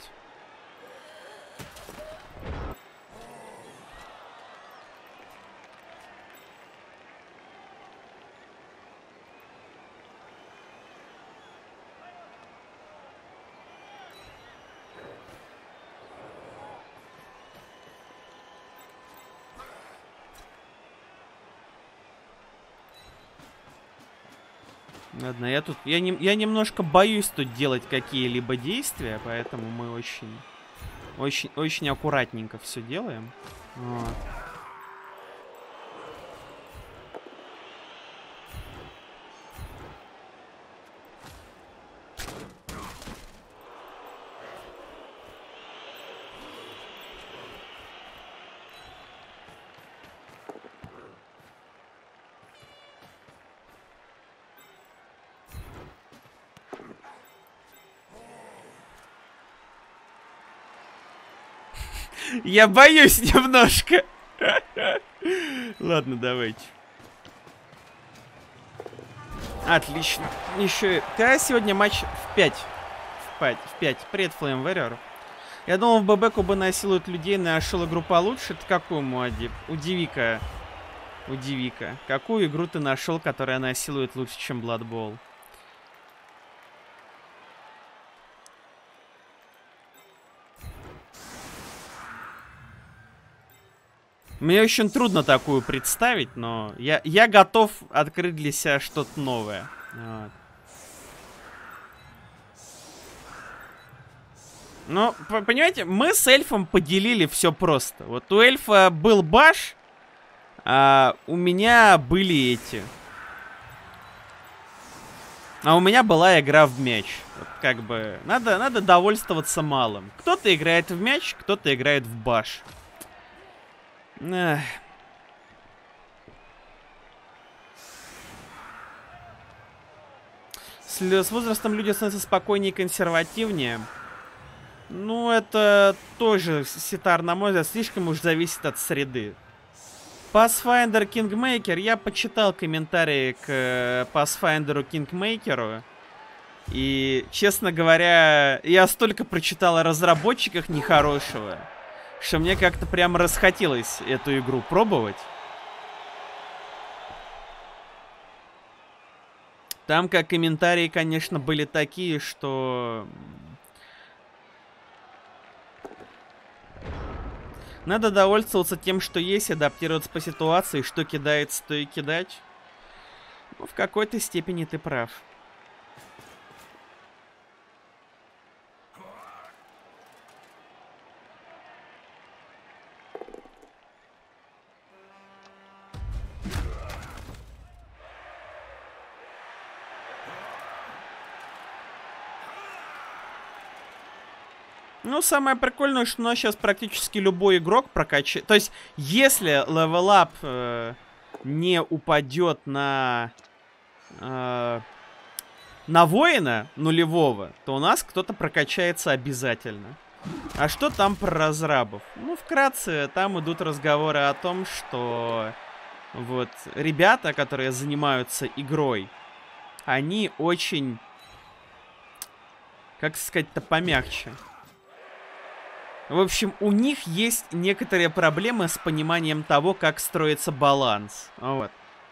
S1: Ладно, я немножко боюсь тут делать какие-либо действия, поэтому мы очень аккуратненько все делаем. Вот. Я боюсь немножко. Ладно, давайте. Отлично. Еще... Когда сегодня матч в 5? В 5. Пред Flame Warrior. Я думал, в ББ бы насилуют людей, нашел игру получше. Ты какую, Муадиб? Удиви-ка. Удиви-ка. Какую игру ты нашел, которая насилует лучше, чем Blood Bowl? Мне очень трудно такую представить, но я готов открыть для себя что-то новое. Вот. Ну, понимаете, мы с эльфом поделили все просто. Вот у эльфа был баш, а у меня были эти. А у меня была игра в мяч. Вот как бы надо довольствоваться малым. Кто-то играет в мяч, кто-то играет в баш. Эх. С возрастом люди становятся спокойнее и консервативнее. Ну, это тоже, Ситар, на мой взгляд, слишком уж зависит от среды. Pathfinder Kingmaker, я почитал комментарии к Pathfinder Kingmaker. И, честно говоря, я столько прочитал о разработчиках нехорошего, что мне как-то прям расхотелось эту игру пробовать. Там как комментарии, конечно, были такие, что... Надо довольствоваться тем, что есть, адаптироваться по ситуации, что кидается, то и кидать. Ну, в какой-то степени ты прав. Ну, самое прикольное, что у нас сейчас практически любой игрок прокачает. То есть, если левелап не упадет на воина нулевого, то у нас кто-то прокачается обязательно. А что там про разрабов? Ну, вкратце, там идут разговоры о том, что вот ребята, которые занимаются игрой, они очень, как сказать-то помягче. В общем, у них есть некоторые проблемы с пониманием того, как строится баланс. Вот.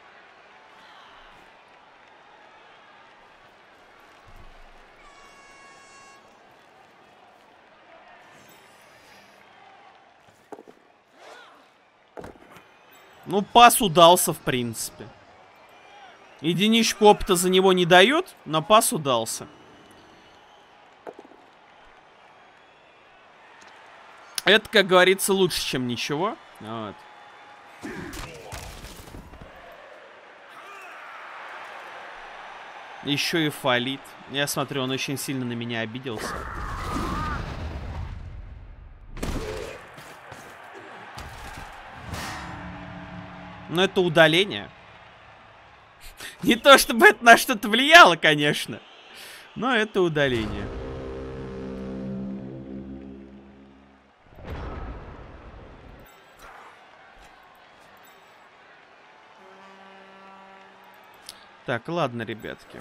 S1: Ну, пас удался, в принципе. Единичку опыта за него не дают, но пас удался. Это, как говорится, лучше, чем ничего. Вот. Еще и фалит. Я смотрю, он очень сильно на меня обиделся. Но это удаление. Не то, чтобы это на что-то влияло, конечно. Но это удаление. Так, ладно, ребятки.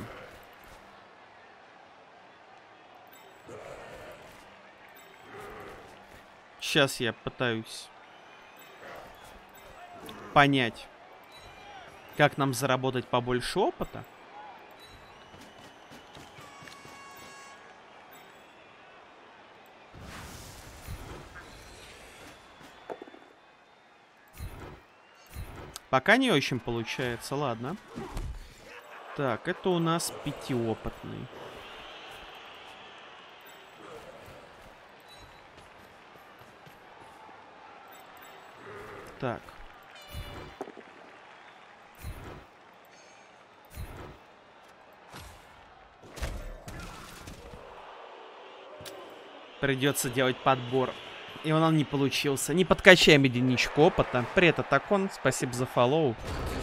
S1: Сейчас я пытаюсь понять, как нам заработать побольше опыта. Пока не очень получается, ладно. Так, это у нас 5-опытный. Так. Придется делать подбор. И он не получился. Не подкачаем единичку опыта. Привет, Атакон. Спасибо за фоллоу.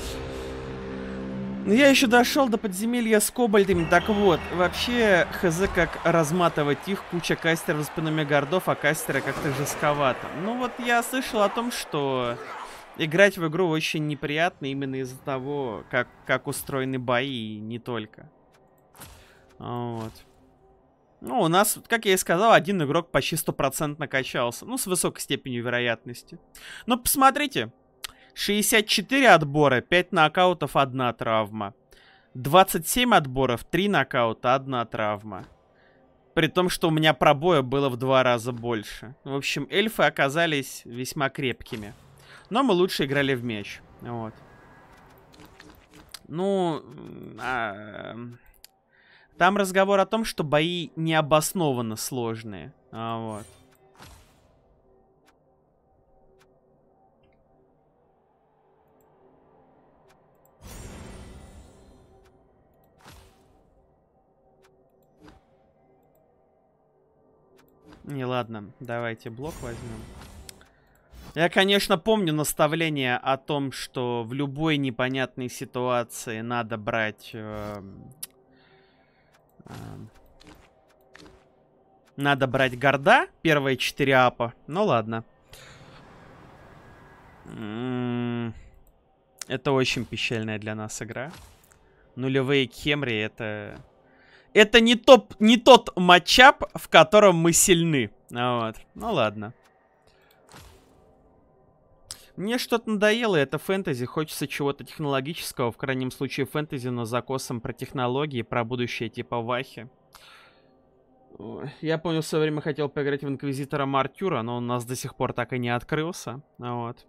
S1: Я еще дошел до подземелья с кобальдами. Так вот, вообще, хз, как разматывать их. Куча кастеров за спинами гордов, а кастеры как-то жестковато. Ну вот, я слышал о том, что играть в игру очень неприятно именно из-за того, как устроены бои, и не только. Вот. Ну, у нас, как я и сказал, один игрок почти 100% накачался. Ну, с высокой степенью вероятности. Но посмотрите. 64 отбора, 5 нокаутов, 1 травма. 27 отборов, 3 нокаута, 1 травма. При том, что у меня пробоя было в 2 раза больше. В общем, эльфы оказались весьма крепкими. Но мы лучше играли в меч. Вот. Ну... Там разговор о том, что бои необоснованно сложные. Вот. Не, ладно, давайте блок возьмем. Я, конечно, помню наставление о том, что в любой непонятной ситуации надо брать... Надо брать горда, первые 4 апа. Ну ладно. Это очень печальная для нас игра. Нулевые Кемри это... Это не тот матчап, в котором мы сильны. Вот. Ну ладно. Мне что-то надоело, это фэнтези. Хочется чего-то технологического. В крайнем случае фэнтези, но закосом про технологии, про будущее типа Вахи. Я помню, в свое время хотел поиграть в Инквизитора Мартюра, но он у нас до сих пор так и не открылся. Вот.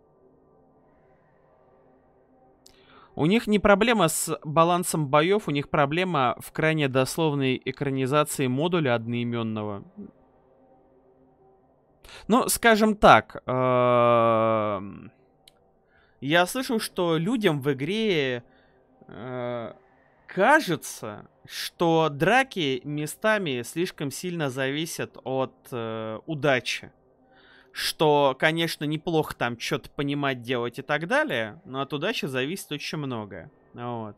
S1: У них не проблема с балансом боев, у них проблема в крайне дословной экранизации модуля одноименного. Ну, скажем так, я слышал, что людям в игре кажется, что драки местами слишком сильно зависят от удачи. Что, конечно, неплохо там что-то понимать, делать и так далее, но от удачи зависит очень многое. Вот.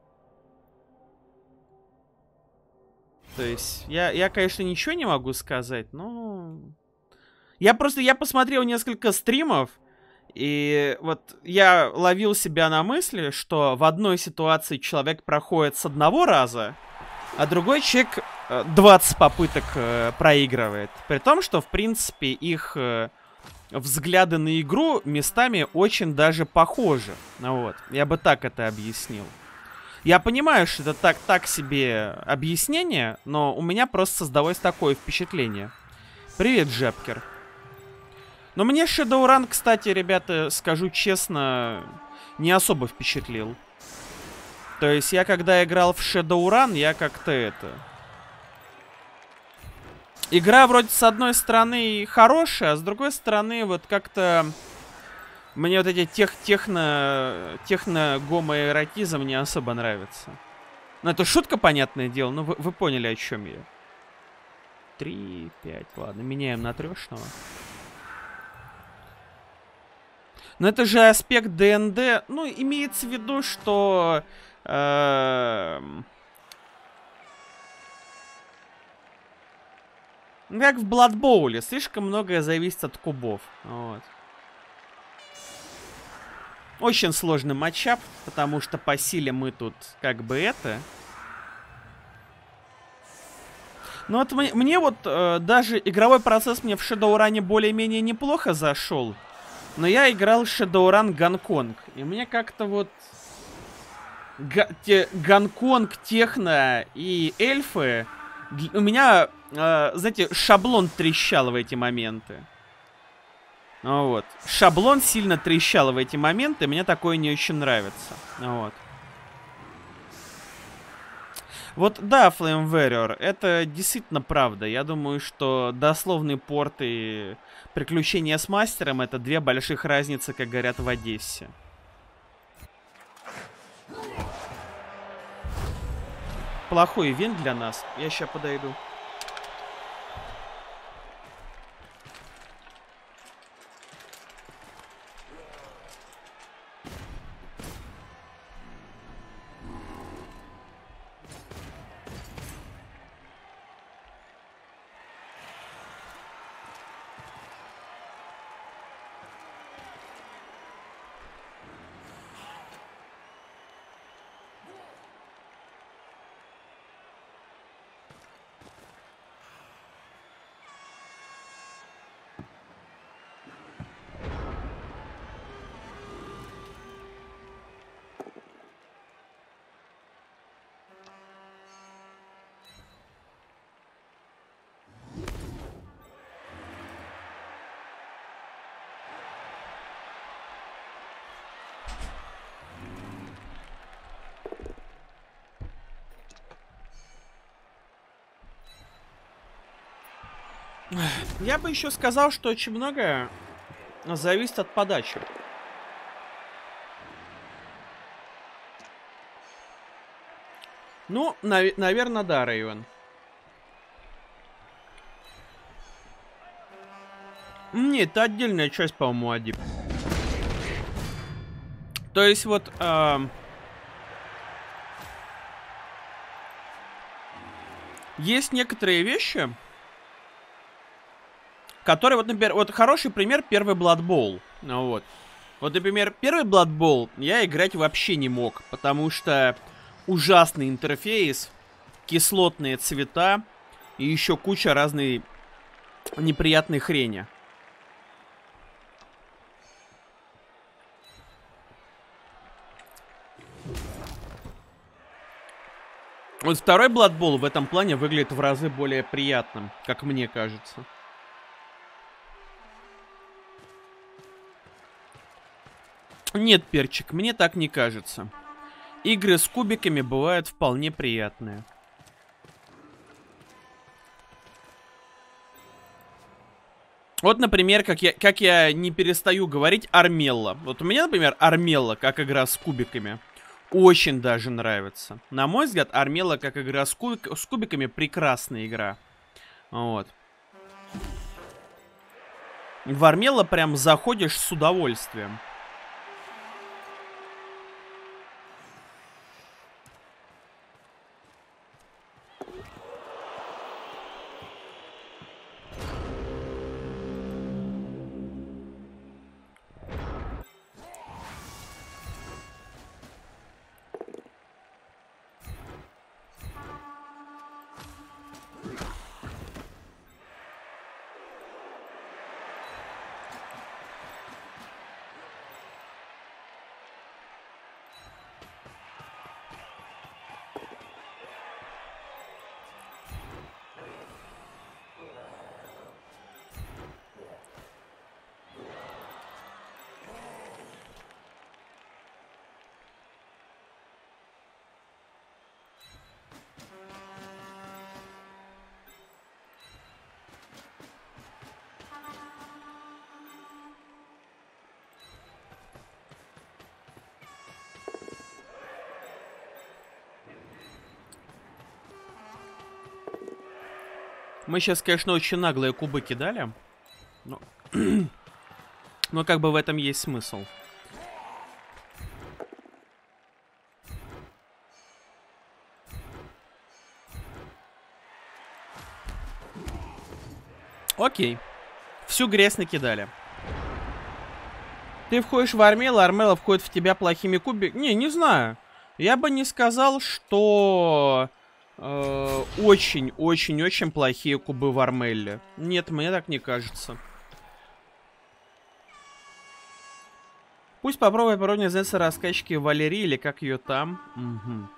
S1: То есть, я, конечно, ничего не могу сказать, но... Я посмотрел несколько стримов, и вот я ловил себя на мысли, что в одной ситуации человек проходит с 1 раза, а другой человек 20 попыток проигрывает. При том, что, в принципе, их взгляды на игру местами очень даже похожи. Вот. Я бы так это объяснил. Я понимаю, что это так себе объяснение, но у меня просто создалось такое впечатление. Привет, Джепкер. Но мне Shadowrun, кстати, ребята, скажу честно, не особо впечатлил. То есть я когда играл в Shadowrun, я как-то это... Игра вроде с одной стороны хорошая, а с другой стороны вот как-то... Мне вот эти техно-гомоэротизм не особо нравится. Ну это шутка, понятное дело, но вы поняли, о чем я. 3, 5, ладно, меняем на трешного. Но это же аспект ДНД. Ну, имеется в виду, что... как в Blood Bowl. Слишком многое зависит от кубов. Вот. Очень сложный матчап, потому что по силе мы тут как бы это... Ну вот мне вот даже игровой процесс мне в Shadowrun более-менее неплохо зашел. Но я играл Shadowrun Гонконг. И мне как-то вот... Гонконг, Техно и эльфы... У меня, знаете, шаблон трещал в эти моменты. Вот. Шаблон сильно трещал в эти моменты. Мне такое не очень нравится. Вот. Вот да, Flame Warrior, это действительно правда. Я думаю, что дословный порт и приключения с мастером — это две больших разницы, как говорят в Одессе. Плохой ивент для нас. Я сейчас подойду. Я бы еще сказал, что очень многое зависит от подачи. Ну, наверное, да, Рейвен. Нет, это отдельная часть, по-моему, Адип. То есть вот... есть некоторые вещи, которые, вот, например, вот хороший пример — первый Blood Bowl. Вот. Вот, например, первый Blood Bowl я играть вообще не мог, потому что ужасный интерфейс, кислотные цвета и еще куча разной неприятной хрени. Вот второй Blood Bowl в этом плане выглядит в разы более приятным, как мне кажется. Нет, Перчик, мне так не кажется. Игры с кубиками бывают вполне приятные. Вот, например, как я не перестаю говорить, Армелла. Вот у меня, например, Армелла, как игра с кубиками, очень даже нравится. На мой взгляд, Армелла, как игра с кубиками, прекрасная игра. Вот. В Армелла прям заходишь с удовольствием. Мы сейчас, конечно, очень наглые кубы кидали. Но как бы в этом есть смысл. Окей. Всю грязь накидали. Ты входишь в Армела, Армела входит в тебя плохими кубиками. Не знаю. Я бы не сказал, что очень-очень-очень плохие кубы в Армелле. Нет, мне так не кажется. Пусть попробуй пародия заняться раскачки Валерии, или как ее там. Угу.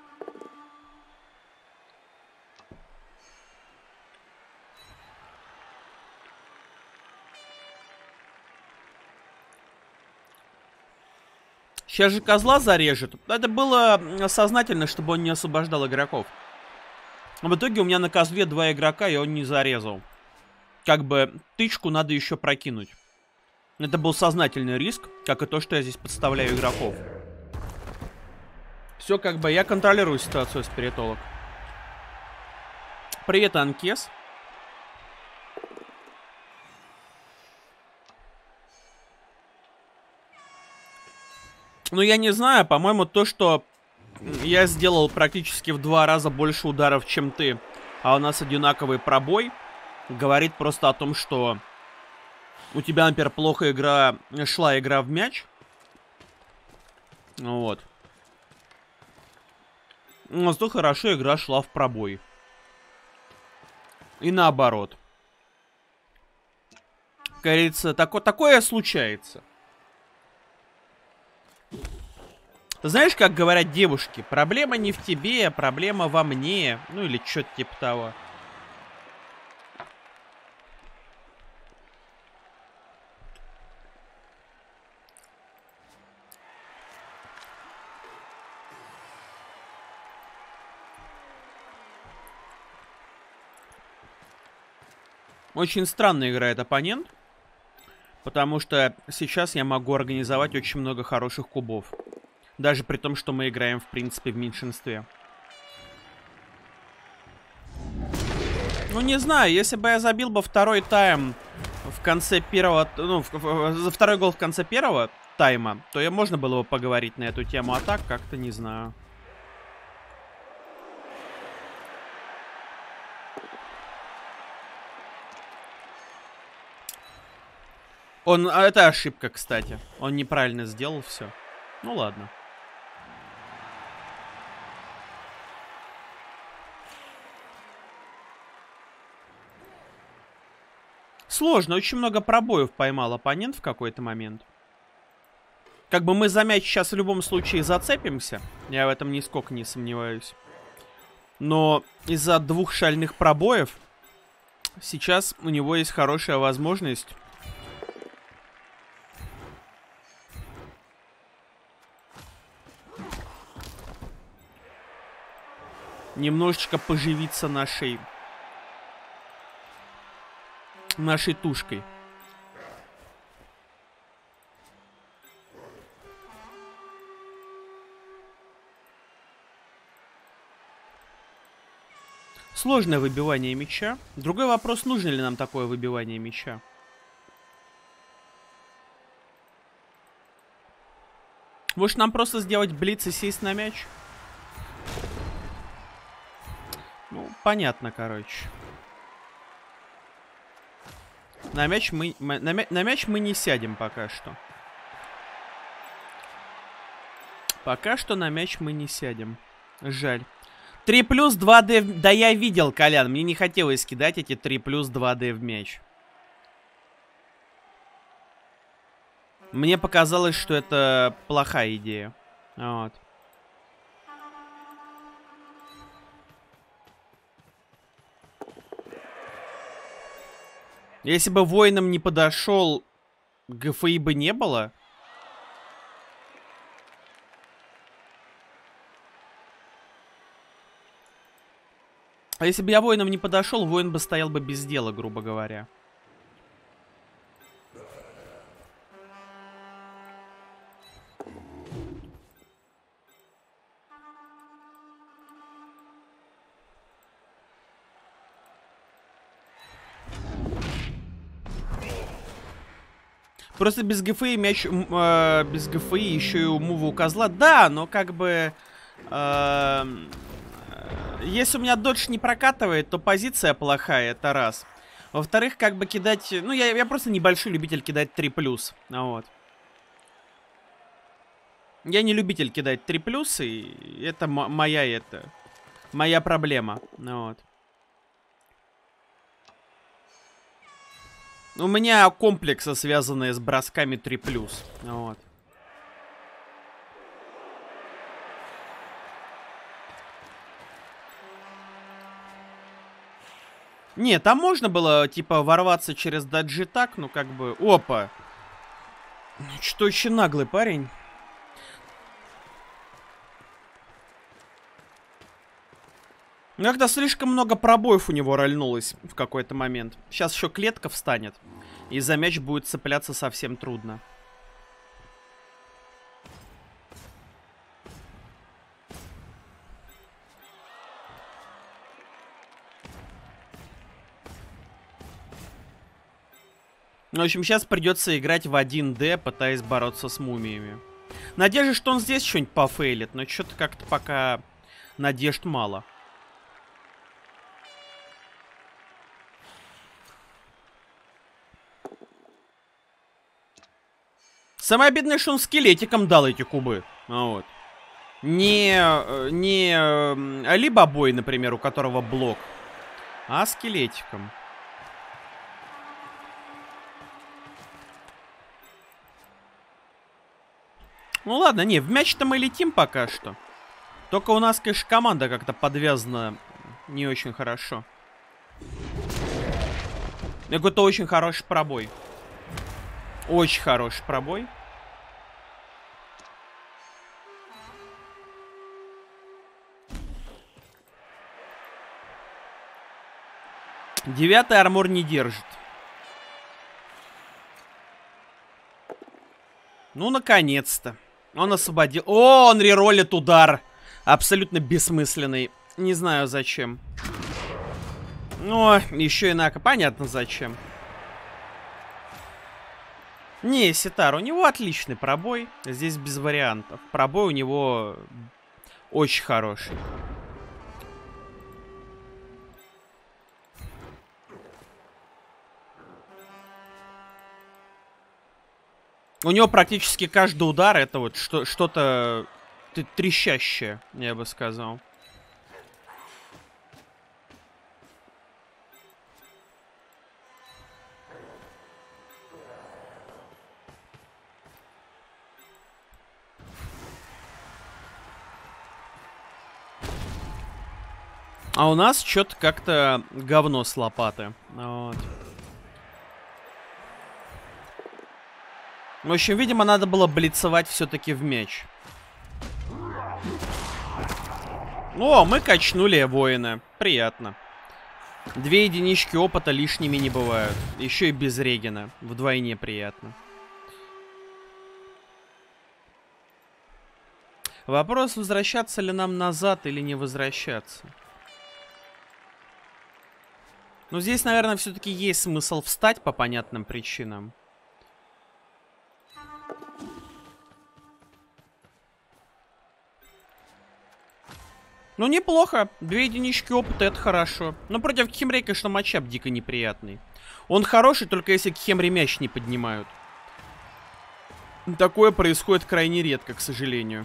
S1: Сейчас же козла зарежет. Это было сознательно, чтобы он не освобождал игроков. А в итоге у меня на козле 2 игрока, и он не зарезал. Как бы тычку надо еще прокинуть. Это был сознательный риск, как и то, что я здесь подставляю игроков. Все как бы, я контролирую ситуацию, спиритолог. Привет, Анкес. Ну, я не знаю, по-моему, то, что я сделал практически в 2 раза больше ударов, чем ты, а у нас одинаковый пробой, говорит просто о том, что у тебя, например, плохо шла игра в мяч. Вот. Но зато хорошо игра шла в пробой. И наоборот. Как говорится, такое случается. Знаешь, как говорят девушки, проблема не в тебе, проблема во мне. Ну или что-то типа того. Очень странно играет оппонент. Потому что сейчас я могу организовать очень много хороших кубов. Даже при том, что мы играем, в принципе, в меньшинстве. Ну, не знаю, если бы я забил бы второй тайм в конце первого... Ну, за второй гол в конце первого тайма, то можно было бы поговорить на эту тему. А так, как-то не знаю. Это ошибка, кстати. Он неправильно сделал все. Ну, ладно. Сложно, очень много пробоев поймал оппонент в какой-то момент. Как бы мы за мяч сейчас в любом случае зацепимся. Я в этом нисколько не сомневаюсь. Но из-за 2 шальных пробоев сейчас у него есть хорошая возможность немножечко поживиться нашей тушкой. Сложное выбивание мяча. Другой вопрос, нужно ли нам такое выбивание мяча. Может, нам просто сделать блиц и сесть на мяч? Ну, понятно, короче. На мяч мы не сядем пока что. Пока что на мяч мы не сядем. Жаль. 3 плюс 2D... Да я видел, Колян. Мне не хотелось кидать эти 3 плюс 2D в мяч. Мне показалось, что это плохая идея. Вот. Если бы воином не подошел, ГФИ бы не было. А если бы я воином не подошел, воин бы стоял бы без дела, грубо говоря. Просто без ГФИ мяч... без ГФИ еще и у мува у козла. Да, но как бы... если у меня додж не прокатывает, то позиция плохая, это раз. Во-вторых, как бы кидать... Ну, я просто небольшой любитель кидать 3+. Вот. Я не любитель кидать 3+, и это моя проблема. Вот. У меня комплексы, связанные с бросками 3+. Вот. Не, там можно было, типа, ворваться через даджи так, ну, как бы... Опа! Что очень наглый парень. Когда слишком много пробоев у него рольнулось в какой-то момент. Сейчас еще клетка встанет. И за мяч будет цепляться совсем трудно. В общем, сейчас придется играть в 1D, пытаясь бороться с мумиями. Надежда, что он здесь что-нибудь пофейлит, но что-то как-то пока надежд мало. Самое обидное, что он скелетиком дал эти кубы. Вот. Не Алибабой, например, у которого блок, а скелетиком. Ну ладно, не, в мяч-то мы летим пока что. Только у нас, конечно, команда как-то подвязана не очень хорошо. Какой-то очень хороший пробой. Очень хороший пробой. Девятый армор не держит. Ну, наконец-то. Он освободил. О, он реролит удар. Абсолютно бессмысленный. Не знаю зачем. О, еще и Нака. Понятно зачем. Не, Ситар, у него отличный пробой. Здесь без вариантов. Пробой у него очень хороший. У него практически каждый удар это вот что-то трещащее, я бы сказал. А у нас что-то как-то говно с лопаты. Вот. В общем, видимо, надо было блицевать все-таки в мяч. О, мы качнули воина. Приятно. 2 единички опыта лишними не бывают. Еще и без регена. Вдвойне приятно. Вопрос, возвращаться ли нам назад или не возвращаться. Но здесь, наверное, все-таки есть смысл встать по понятным причинам. Ну, неплохо. 2 единички опыта, это хорошо. Но против Кхемрей, конечно, матчап дико неприятный. Он хороший, только если Кхемри мяч не поднимают. Такое происходит крайне редко, к сожалению.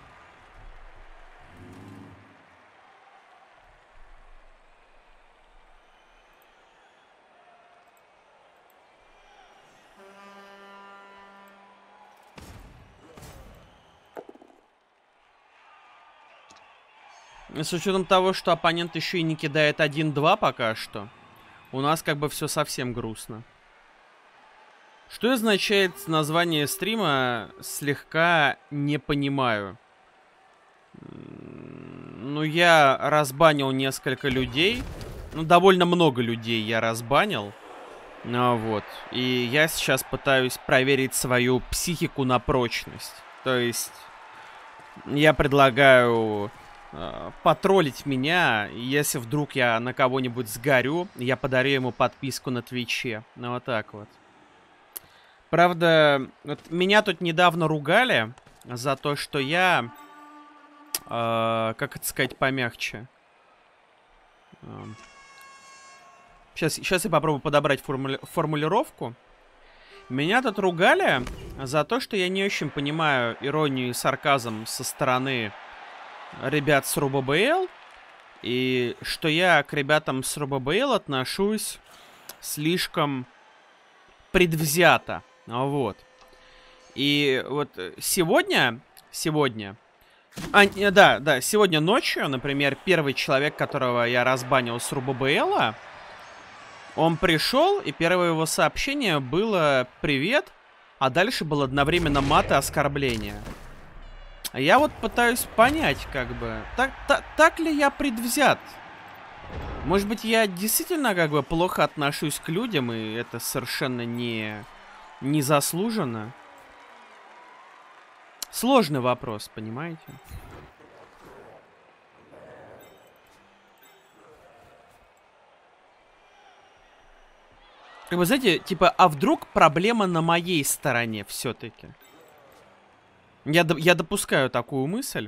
S1: С учетом того, что оппонент еще и не кидает 1-2 пока что, у нас как бы все совсем грустно. Что означает название стрима «Слегка не понимаю»? Ну, я разбанил несколько людей. Ну, довольно много людей я разбанил. Вот. И я сейчас пытаюсь проверить свою психику на прочность. То есть, я предлагаю... потроллить меня, если вдруг я на кого-нибудь сгорю, я подарю ему подписку на Твиче. Ну, вот так вот. Правда, вот меня тут недавно ругали за то, что я... как это сказать помягче? Сейчас я попробую подобрать формулировку. Меня тут ругали за то, что я не очень понимаю иронию и сарказм со стороны ребят с РУББЛ, и что я к ребятам с РУББЛ отношусь слишком предвзято. Вот. И вот сегодня... сегодня ночью, например, первый человек, которого я разбанил с РУББЛа, он пришел, и первое его сообщение было «Привет», а дальше было одновременно мат и оскорбление. Я вот пытаюсь понять, как бы, так ли я предвзят? Может быть, я действительно, как бы, плохо отношусь к людям, и это совершенно не заслуженно? Сложный вопрос, понимаете? Как бы, знаете, типа, а вдруг проблема на моей стороне все-таки? Я допускаю такую мысль.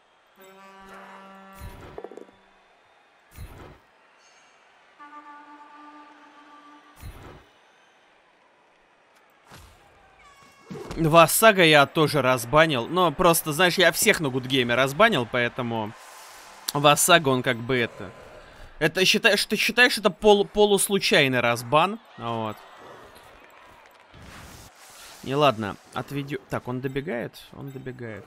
S1: Вассага я тоже разбанил. Но просто, знаешь, я всех на Гудгейме разбанил, поэтому Вассага, он как бы это... Это считаешь, это полуслучайный разбан. Вот. Не, ладно, отведю... Так, он добегает? Он добегает.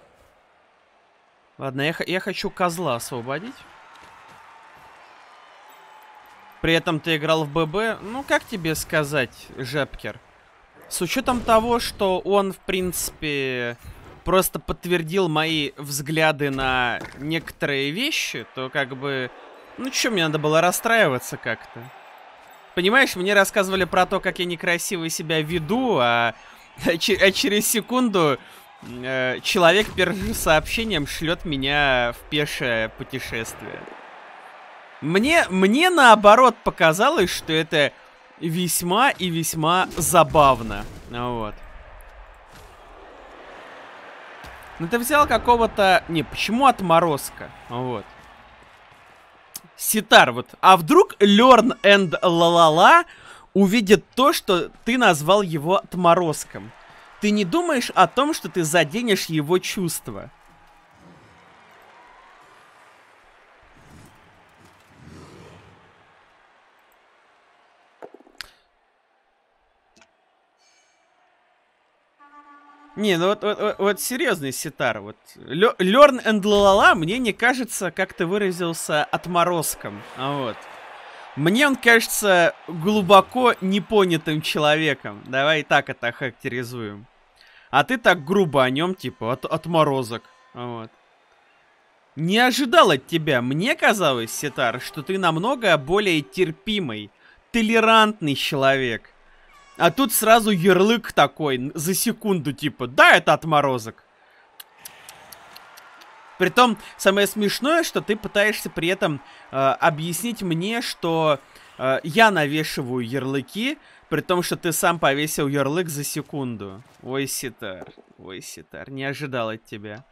S1: Ладно, я хочу козла освободить. При этом ты играл в ББ. Ну, как тебе сказать, Жепкер? С учетом того, что он, в принципе, просто подтвердил мои взгляды на некоторые вещи, то как бы... Ну, что, мне надо было расстраиваться как-то? Понимаешь, мне рассказывали про то, как я некрасиво себя веду, а через секунду человек первым сообщением шлет меня в пешее путешествие. Мне наоборот показалось, что это весьма и весьма забавно. Вот. Ну ты взял какого-то... Не, почему отморозка? Вот. Ситар, вот. А вдруг Learn and Ла-ла-ла увидит то, что ты назвал его отморозком? Ты не думаешь о том, что ты заденешь его чувства? Не, ну вот серьезный Ситар, вот. Learn and Ла-ла-ла мне не кажется, как ты выразился, отморозком. Вот. Мне он кажется глубоко непонятым человеком. Давай так это характеризуем. А ты так грубо о нем, типа, отморозок. Вот. Не ожидал от тебя. Мне казалось, Ситар, что ты намного более терпимый, толерантный человек. А тут сразу ярлык такой, за секунду, типа, да, это отморозок. Притом, самое смешное, что ты пытаешься при этом объяснить мне, что я навешиваю ярлыки, при том, что ты сам повесил ярлык за секунду. Ой, Ситар, не ожидал от тебя.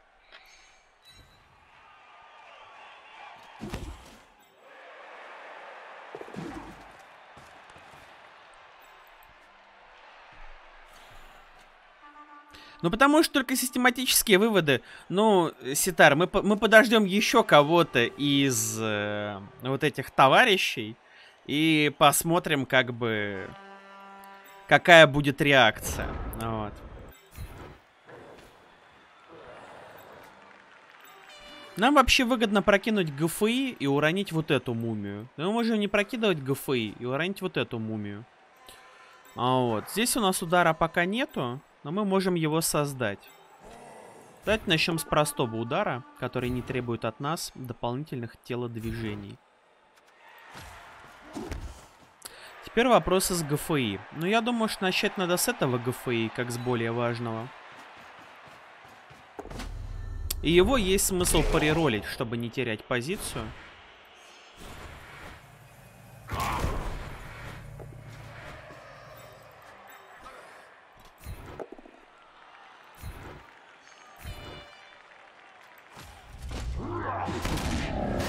S1: Ну, потому что только систематические выводы. Ну, Ситар, мы подождем еще кого-то из вот этих товарищей. И посмотрим, как бы, какая будет реакция. Вот. Нам вообще выгодно прокинуть ГФИ и уронить вот эту мумию. Но мы можем не прокидывать ГФИ и уронить вот эту мумию. Вот. Здесь у нас удара пока нету. Но мы можем его создать. Давайте начнем с простого удара, который не требует от нас дополнительных телодвижений. Теперь вопросы с ГФИ. Ну, я думаю, что начать надо с этого ГФИ, как с более важного. И его есть смысл переролить, чтобы не терять позицию.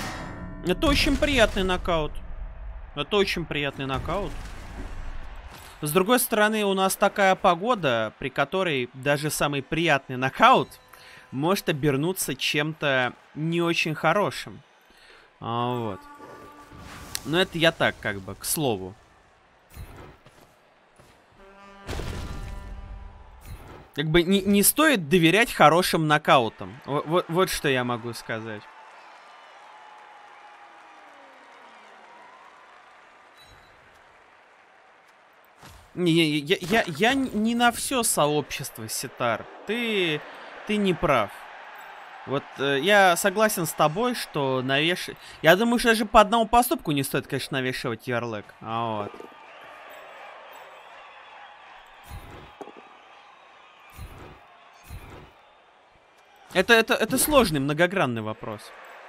S1: Это очень приятный нокаут. Это очень приятный нокаут. С другой стороны, у нас такая погода, при которой даже самый приятный нокаут может обернуться чем-то не очень хорошим. Вот. Но это я так, как бы, к слову. Как бы не стоит доверять хорошим нокаутам. Вот что я могу сказать. Я не на все сообщество, Ситар. Ты не прав. Вот я согласен с тобой, что навешивать... Я думаю, что даже по одному поступку не стоит, конечно, навешивать ярлык. Вот. Это сложный, многогранный вопрос.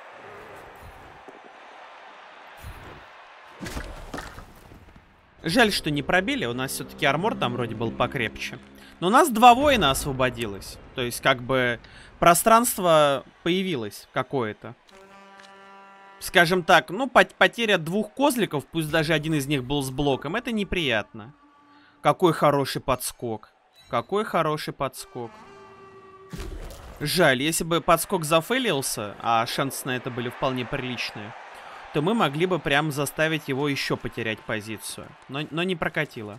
S1: Жаль, что не пробили. У нас все-таки армор там вроде был покрепче. Но у нас 2 воина освободилось. То есть, как бы, пространство появилось какое-то. Скажем так, ну, потеря 2 козликов, пусть даже один из них был с блоком, это неприятно. Какой хороший подскок. Какой хороший подскок. Жаль, если бы подскок зафейлился, а шансы на это были вполне приличные, то мы могли бы прям заставить его еще потерять позицию. Но не прокатило.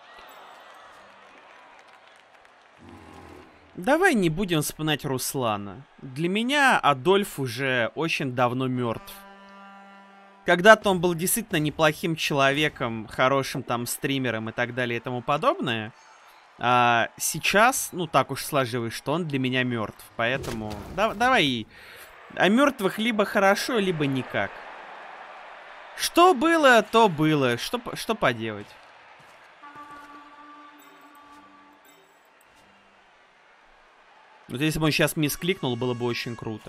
S1: Давай не будем вспоминать Руслана. Для меня Адольф уже очень давно мертв. Когда-то он был действительно неплохим человеком, хорошим там стримером и так далее и тому подобное. А сейчас, ну так уж сложилось, что он для меня мертв. Поэтому давай о мертвых либо хорошо, либо никак. Что было, то было. Что поделать? Вот если бы он сейчас мискликнул, было бы очень круто.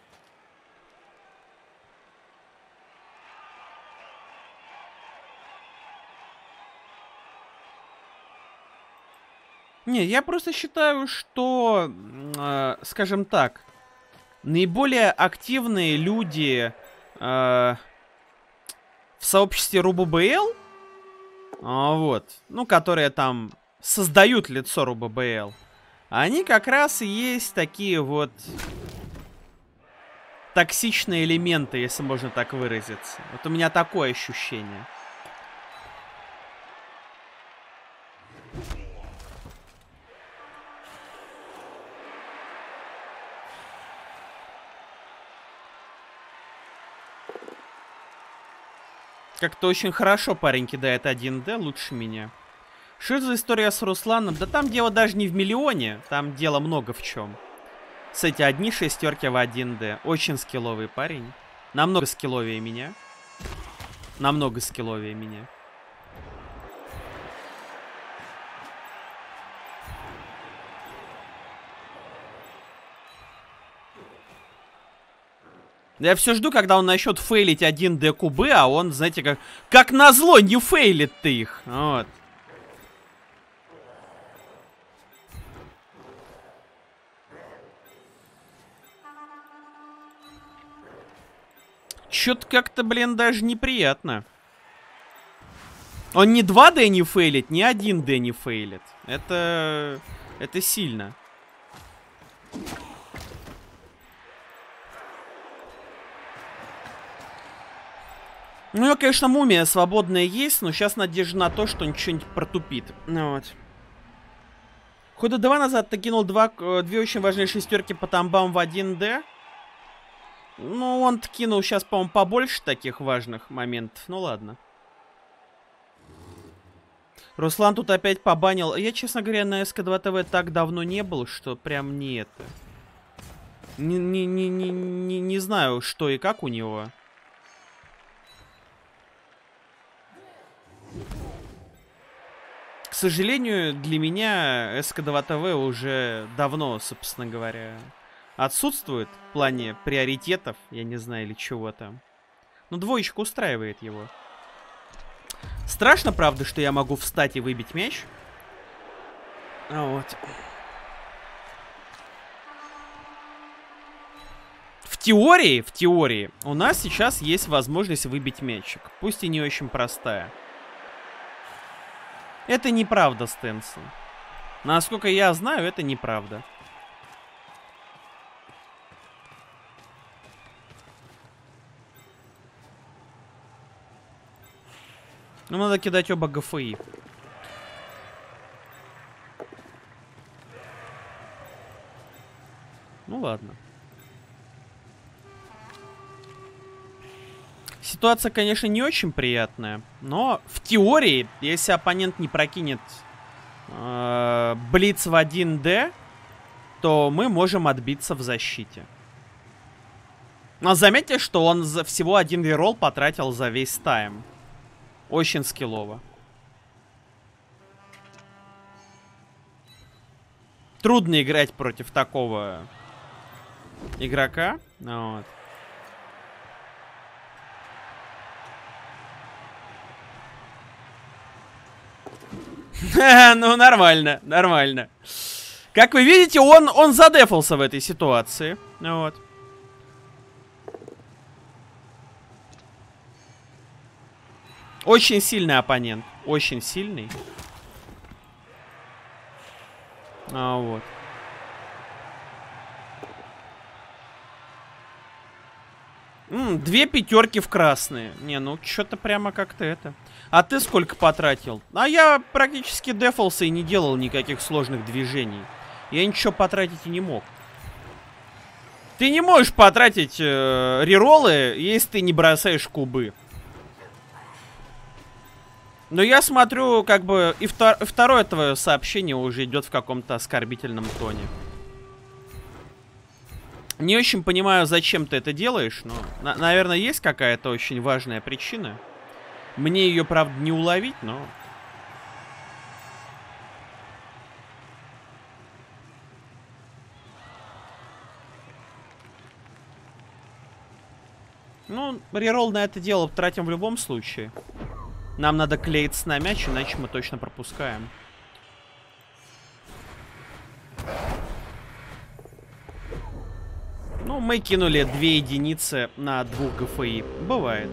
S1: Не, я просто считаю, что, скажем так, наиболее активные люди в сообществе РУББЛ, вот, ну, которые там создают лицо РУББЛ, они как раз и есть такие вот токсичные элементы, если можно так выразиться. Вот у меня такое ощущение. Как-то очень хорошо парень кидает 1D, лучше меня. Что это за история с Русланом? Да там дело даже не в миллионе, там дело много в чем. Кстати, одни шестерки в 1D. Очень скилловый парень. Намного скилловее меня. Намного скилловее меня. Я все жду, когда он начнет фейлить 1D кубы, а он, знаете, как назло не фейлит ты их. Вот. Чё-то как-то, блин, даже неприятно. Он ни 2D не фейлит, ни 1D не фейлит. Это сильно. Ну, у него, конечно, мумия свободная есть, но сейчас надежда на то, что он что-нибудь протупит. Вот. Хода 2 назад ты кинул 2 очень важные шестерки по тамбам в 1D. Ну, он кинул сейчас, по-моему, побольше таких важных моментов. Ну, ладно. Руслан тут опять побанил. Я, честно говоря, на СК2 ТВ так давно не был, что прям не это. Не знаю, что и как у него. К сожалению, для меня СК2 ТВ уже давно, собственно говоря, отсутствует в плане приоритетов, я не знаю, или чего там. Но двоечка устраивает его. Страшно, правда, что я могу встать и выбить мяч. Вот. В теории, у нас сейчас есть возможность выбить мячик. Пусть и не очень простая. Это неправда, Стенсон. Насколько я знаю, это неправда. Ну, надо кидать оба ГФИ. Ну, ладно. Ситуация, конечно, не очень приятная. Но в теории, если оппонент не прокинет блиц в 1D, то мы можем отбиться в защите. Но заметьте, что он всего один реролл потратил за весь тайм. Очень скиллово. Трудно играть против такого игрока. Вот. Ну, нормально, нормально. Как вы видите, он задефался в этой ситуации. Вот. Очень сильный оппонент. Очень сильный. Вот. Две пятерки в красные. Не, ну что-то прямо как-то это. А ты сколько потратил? А я практически дефался и не делал никаких сложных движений. Я ничего потратить и не мог. Ты не можешь потратить рероллы, если ты не бросаешь кубы. Но я смотрю, как бы и второе твое сообщение уже идет в каком-то оскорбительном тоне. Не очень понимаю, зачем ты это делаешь, но, наверное, есть какая-то очень важная причина. Мне ее, правда, не уловить, но... Ну, реролл на это дело тратим в любом случае. Нам надо клеиться на мяч, иначе мы точно пропускаем. Ну, мы кинули 2 единицы на 2 ГФИ. Бывает.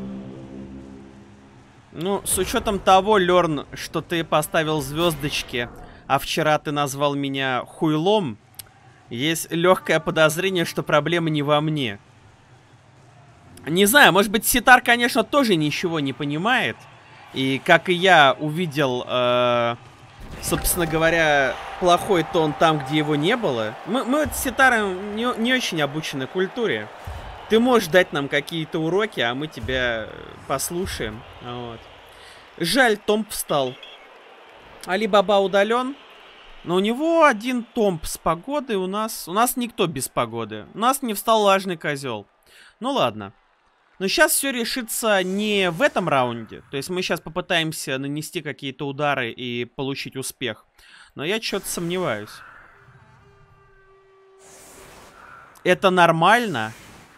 S1: Ну, с учетом того, Лерн, что ты поставил звездочки, а вчера ты назвал меня хуйлом, есть легкое подозрение, что проблема не во мне. Не знаю, может быть, Ситар, конечно, тоже ничего не понимает. И, как и я, увидел, собственно говоря, плохой тон там, где его не было. Мы с Ситаром не очень обучены культуре. Ты можешь дать нам какие-то уроки, а мы тебя послушаем. Вот. Жаль, Томп встал. Али Баба удален. Но у него один Томп с погодой. У нас никто без погоды. У нас не встал важный козел. Ну ладно. Но сейчас все решится не в этом раунде. То есть мы сейчас попытаемся нанести какие-то удары и получить успех. Но я что-то сомневаюсь. Это нормально?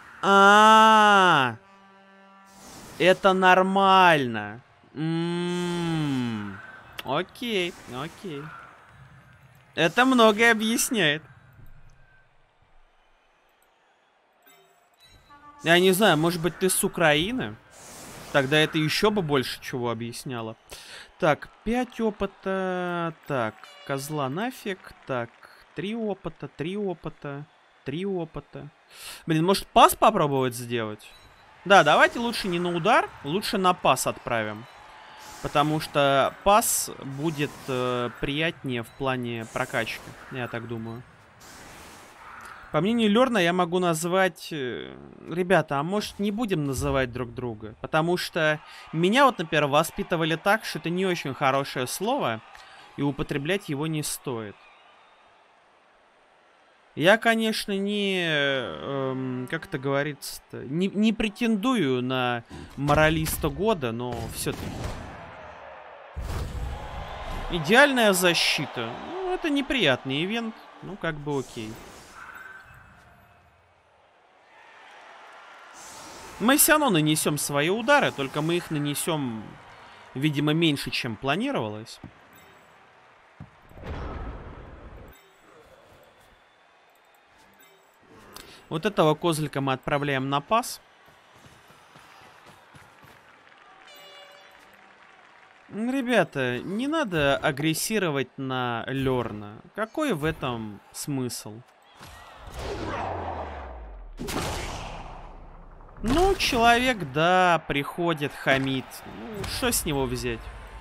S1: Это нормально. Окей, окей. Это многое объясняет. Я не знаю, может быть, ты с Украины? Тогда это еще бы больше чего объясняло. Так, 5 опыта. Так, козла нафиг. Так, 3 опыта, 3 опыта, 3 опыта. Блин, может пас попробовать сделать? Да, давайте лучше не на удар, лучше на пас отправим. Потому что пас будет приятнее в плане прокачки, я так думаю. По мнению Лерна, я могу назвать... Ребята, а может не будем называть друг друга? Потому что меня вот, например, воспитывали так, что это не очень хорошее слово, и употреблять его не стоит. Я, конечно, не... как это говорится-то? Не претендую на моралиста года, но все-таки. Идеальная защита. Ну, это неприятный ивент. Ну, как бы окей. Мы все равно нанесем свои удары, только мы их нанесем, видимо, меньше, чем планировалось. Вот этого козлика мы отправляем на пас. Ребята, не надо агрессировать на Лерна. Какой в этом смысл? Ну, человек, да, приходит, хамит. Ну, что с него взять?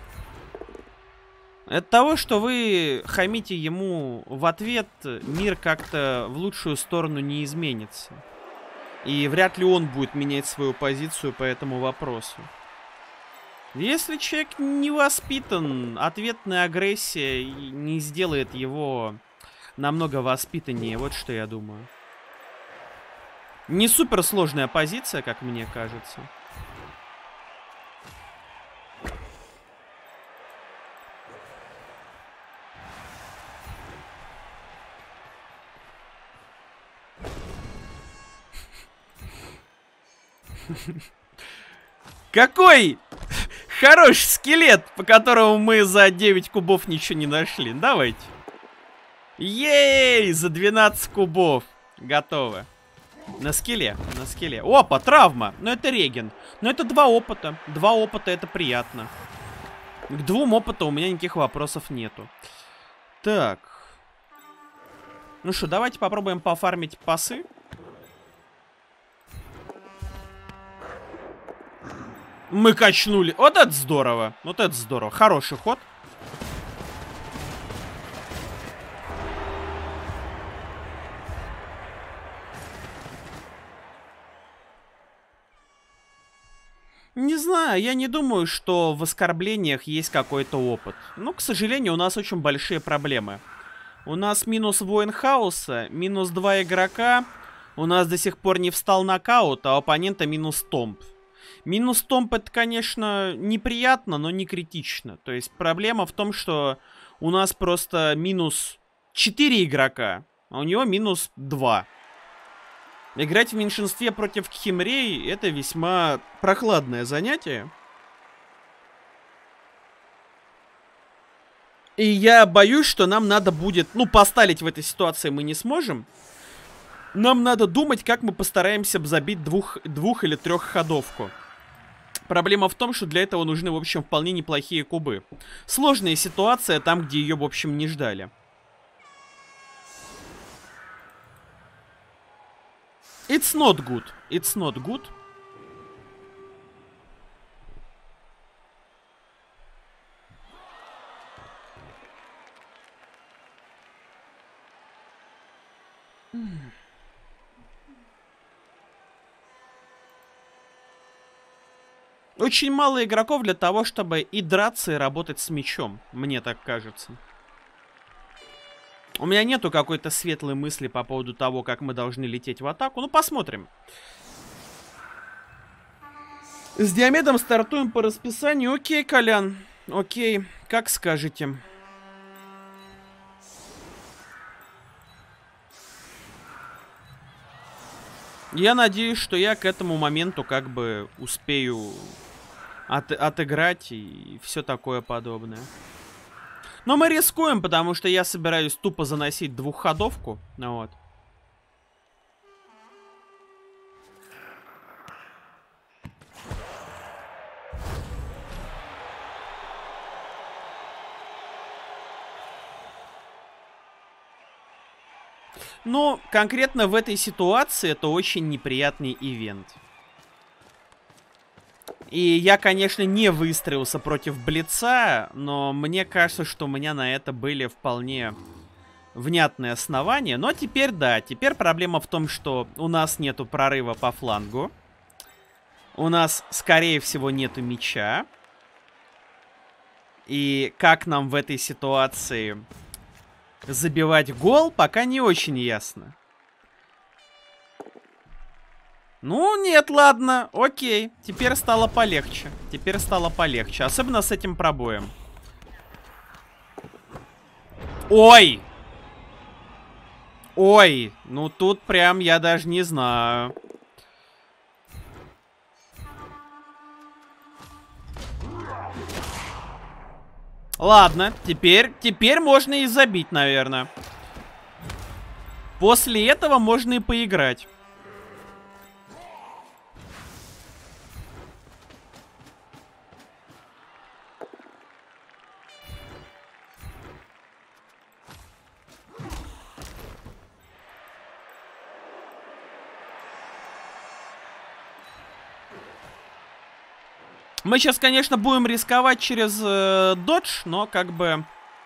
S1: От того, что вы хамите ему в ответ, мир как-то в лучшую сторону не изменится. И вряд ли он будет менять свою позицию по этому вопросу. Если человек не воспитан, ответная агрессия не сделает его намного воспитаннее. Вот что я думаю. Не суперсложная позиция, как мне кажется. Какой хороший скелет, по которому мы за 9 кубов ничего не нашли. Давайте. Ей, за 12 кубов. Готово. На скеле, на скеле. Опа, травма. Но это реген. Но это 2 опыта. 2 опыта, это приятно. К 2 опыта у меня никаких вопросов нету. Так. Ну что, давайте попробуем пофармить пасы. Мы качнули. Вот это здорово. Вот это здорово. Хороший ход. Не знаю, я не думаю, что в оскорблениях есть какой-то опыт. Но, к сожалению, у нас очень большие проблемы. У нас минус воин хаоса, минус 2 игрока. У нас до сих пор не встал нокаут, а у оппонента минус томп. Минус томп это, конечно, неприятно, но не критично. То есть проблема в том, что у нас просто минус 4 игрока, а у него минус 2. Играть в меньшинстве против Кхимрей это весьма прохладное занятие. И я боюсь, что нам надо будет... Ну, посталить в этой ситуации мы не сможем. Нам надо думать, как мы постараемся забить двух или 3 ходовку. Проблема в том, что для этого нужны, в общем, вполне неплохие кубы. Сложная ситуация там, где ее, в общем, не ждали. It's not good. It's not good. Очень мало игроков для того, чтобы и драться, и работать с мечом. Мне так кажется. У меня нету какой-то светлой мысли по поводу того, как мы должны лететь в атаку. Ну, посмотрим. С Диомедом стартуем по расписанию. Окей, Колян. Окей, как скажете. Я надеюсь, что я к этому моменту как бы успею отыграть и все такое подобное. Но мы рискуем, потому что я собираюсь тупо заносить 2-ходовку. Вот. Ну, конкретно в этой ситуации это очень неприятный ивент. И я, конечно, не выстроился против Блица, но мне кажется, что у меня на это были вполне внятные основания. Но теперь, да, теперь проблема в том, что у нас нету прорыва по флангу. У нас, скорее всего, нету мяча. И как нам в этой ситуации забивать гол, пока не очень ясно. Ну, нет, ладно, окей. Теперь стало полегче. Теперь стало полегче. Особенно с этим пробоем. Ой! Ой! Ну, тут прям я даже не знаю. Ладно, теперь можно и забить, наверное. После этого можно и поиграть. Мы сейчас, конечно, будем рисковать через додж, но как бы...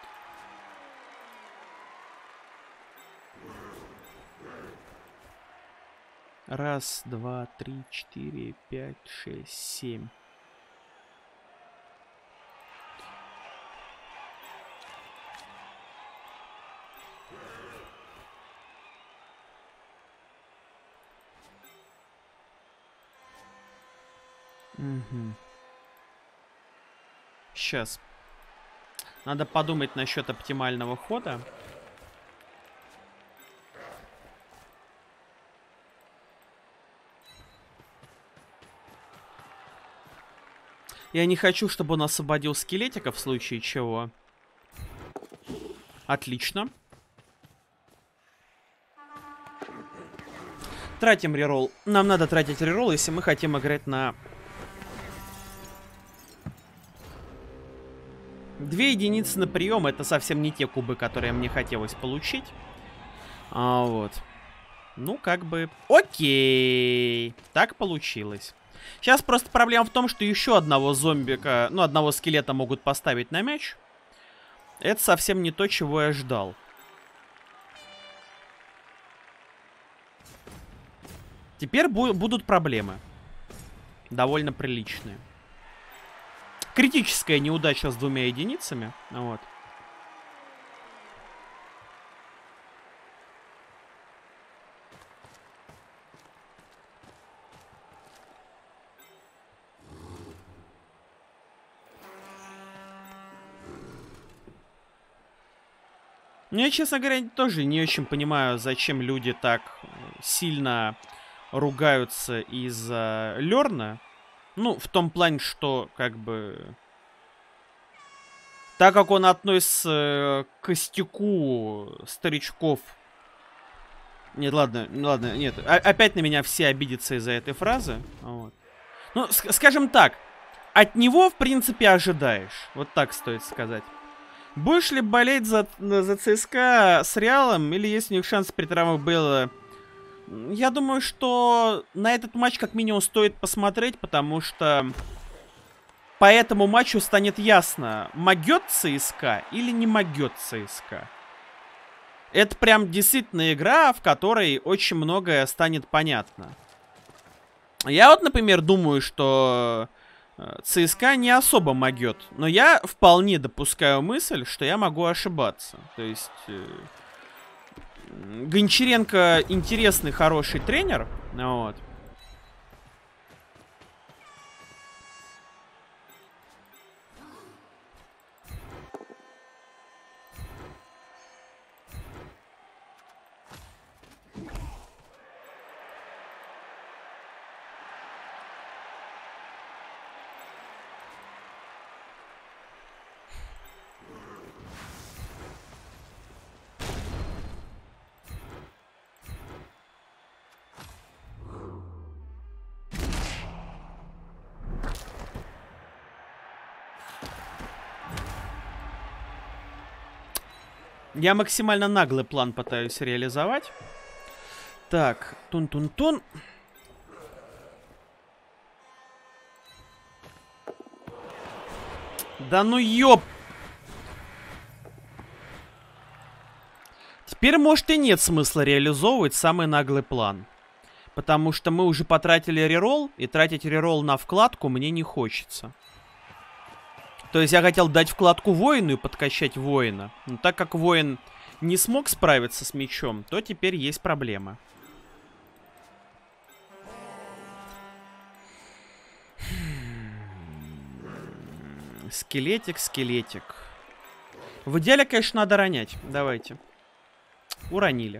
S1: Раз, два, три, 4, 5, 6, 7. Угу. Сейчас. Надо подумать насчет оптимального хода. Я не хочу, чтобы он освободил скелетика в случае чего. Отлично. Тратим реролл. Нам надо тратить реролл, если мы хотим играть на... 2 единицы на прием. Это совсем не те кубы, которые мне хотелось получить. Вот. Ну, как бы... Окей. Так получилось. Сейчас просто проблема в том, что еще одного зомбика, ну, одного скелета могут поставить на мяч. Это совсем не то, чего я ждал. Теперь будут проблемы. Довольно приличные. Критическая неудача с 2 единицами. Вот. Ну, я, честно говоря, тоже не очень понимаю, зачем люди так сильно ругаются из-за Лерна. Ну, в том плане, что, как бы... Так как он относится к костяку старичков... Нет, ладно, нет. Опять на меня все обидятся из-за этой фразы. Вот. Ну, скажем так, от него, в принципе, ожидаешь. Вот так стоит сказать. Будешь ли болеть за ЦСКА с Реалом, или есть у них шанс при травмах Бейла? Я думаю, что на этот матч как минимум стоит посмотреть, потому что по этому матчу станет ясно, могет ЦСКА или не могет ЦСКА. Это прям действительно игра, в которой очень многое станет понятно. Я вот, например, думаю, что... ЦСКА не особо могет, но я вполне допускаю мысль, что я могу ошибаться. То есть Гончаренко интересный, хороший тренер, вот. Я максимально наглый план пытаюсь реализовать. Так, тун-тун-тун. Да ну ёп! Теперь, может, и нет смысла реализовывать самый наглый план. Потому что мы уже потратили реролл, и тратить реролл на вкладку мне не хочется. То есть я хотел дать вкладку воину и подкачать воина. Но так как воин не смог справиться с мечом, то теперь есть проблема. Скелетик, скелетик. В идеале, конечно, надо ронять. Давайте. Уронили.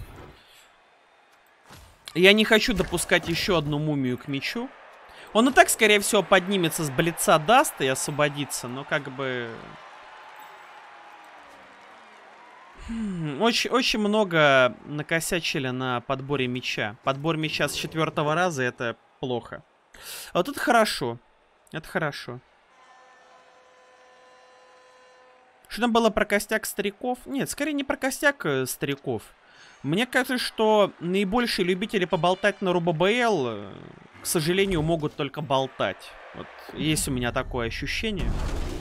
S1: Я не хочу допускать еще одну мумию к мечу. Он и так, скорее всего, поднимется с блица, даст и освободится, но как бы... Очень много накосячили на подборе меча. Подбор меча с 4-го раза — это плохо. А вот это хорошо. Это хорошо. Что там было про костяк стариков? Нет, скорее не про костяк стариков. Мне кажется, что наибольшие любители поболтать на РУББЛ к сожалению, могут только болтать. Вот есть у меня такое ощущение.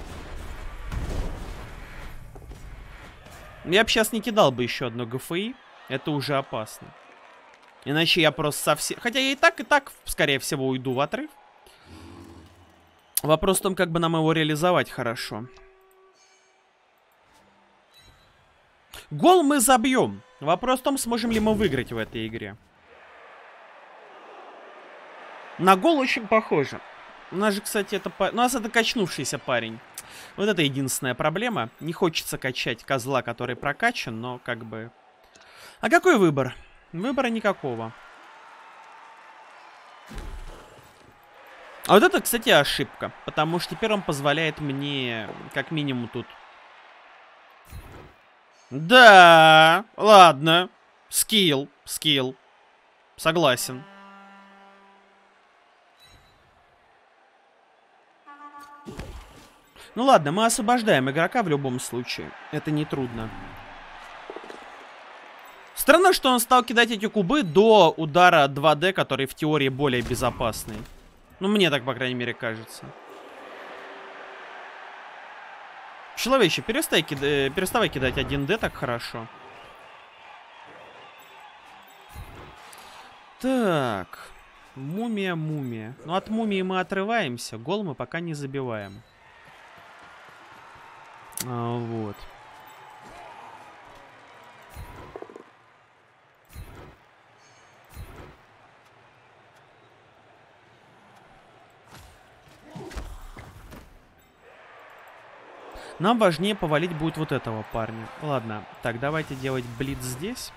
S1: Я бы сейчас не кидал бы еще одно ГФИ. Это уже опасно. Иначе я просто совсем... Хотя я и так, скорее всего, уйду в отрыв. Вопрос в том, как бы нам его реализовать хорошо. Гол мы забьем. Вопрос в том, сможем ли мы выиграть в этой игре. На гол очень похоже. У нас же, кстати, это... У нас это качнувшийся парень. Вот это единственная проблема. Не хочется качать козла, который прокачан, но как бы... А какой выбор? Выбора никакого. А вот это, кстати, ошибка. Потому что теперь он позволяет мне, как минимум, тут... Да, ладно. Скилл. Согласен. Ну ладно, мы освобождаем игрока в любом случае. Это не трудно. Странно, что он стал кидать эти кубы до удара 2D, который в теории более безопасный. Ну, мне так, по крайней мере, кажется. Человече, переставай кидать 1D так хорошо. Так. Мумия. Ну, от мумии мы отрываемся. Гол мы пока не забиваем. Вот. Нам важнее повалить будет вот этого парня. Ладно, так, давайте делать блиц здесь.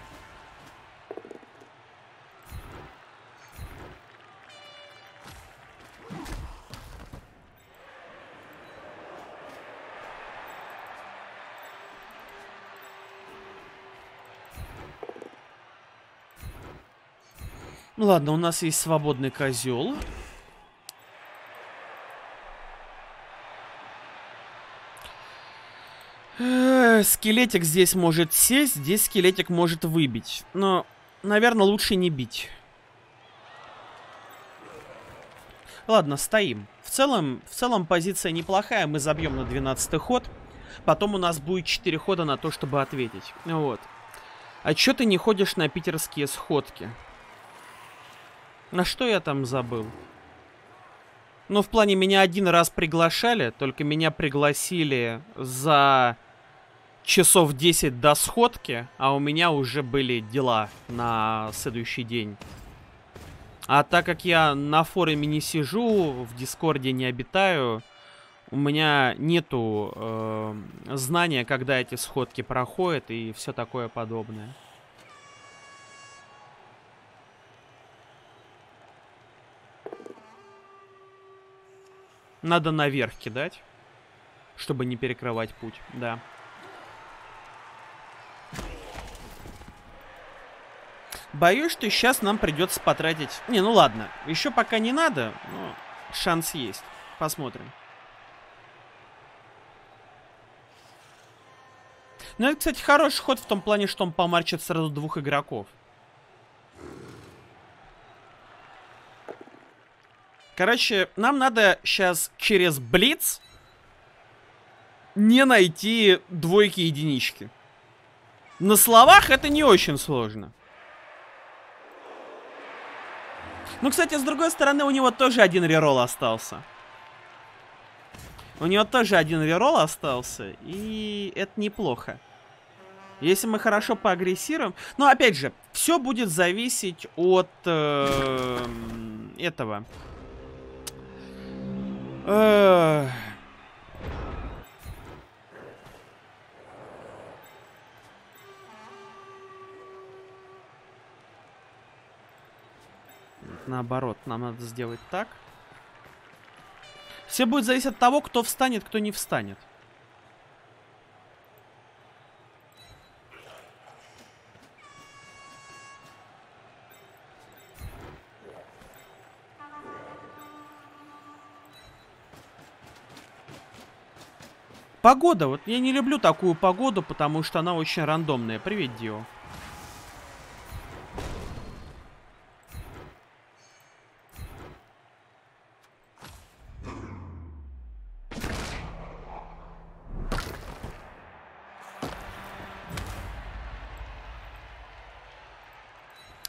S1: Ну ладно, у нас есть свободный козел. Скелетик здесь может сесть, здесь скелетик может выбить. Но, наверное, лучше не бить. Ладно, стоим. В целом позиция неплохая. Мы забьем на 12-й ход. Потом у нас будет 4 хода на то, чтобы ответить. Вот. А чё ты не ходишь на питерские сходки? На что я там забыл? Ну, в плане, меня один раз приглашали. Только меня пригласили за часов 10 до сходки. А у меня уже были дела на следующий день. А так как я на форуме не сижу, в Дискорде не обитаю, у меня нету знания, когда эти сходки проходят и все такое подобное. Надо наверх кидать, чтобы не перекрывать путь, да. Боюсь, что сейчас нам придется потратить... Не, ну ладно, еще пока не надо, но шанс есть. Посмотрим. Ну, это, кстати, хороший ход в том плане, что он помарчит сразу 2 игроков. Короче, нам надо сейчас через блиц не найти двойки-единички. На словах это не очень сложно. Ну, кстати, с другой стороны, у него тоже один реролл остался. У него тоже один реролл остался, и это неплохо. Если мы хорошо поагрессируем... Но, опять же, все будет зависеть от этого... Наоборот, нам надо сделать так. Все будет зависеть от того, кто встанет, кто не встанет. Погода. Вот я не люблю такую погоду, потому что она очень рандомная. Привет, Дио.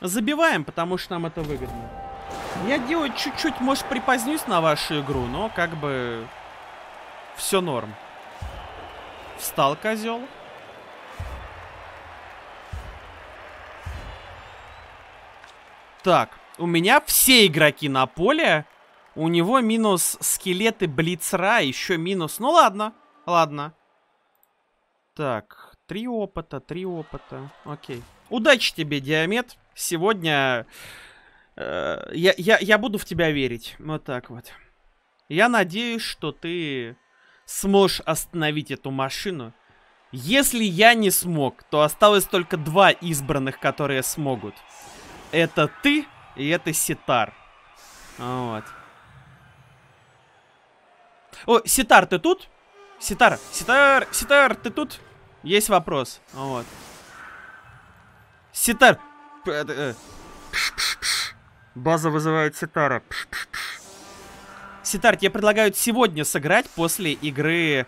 S1: Забиваем, потому что нам это выгодно. Я делаю чуть-чуть, может, припозднюсь на вашу игру, но как бы все норм. Встал козел. Так, у меня все игроки на поле. У него минус скелеты Блицра, еще минус... Ну ладно, ладно. Так, 3 опыта, 3 опыта. Окей. Удачи тебе, Диамет. Сегодня я буду в тебя верить. Вот так вот. Я надеюсь, что ты сможешь остановить эту машину. Если я не смог, то осталось только 2 избранных, которые смогут. Это ты и это Ситар. Вот. О, Ситар, ты тут? Ситар, ты тут? Есть вопрос. Вот. Ситар. База вызывает Ситара. Ситар, тебе предлагают сегодня сыграть после игры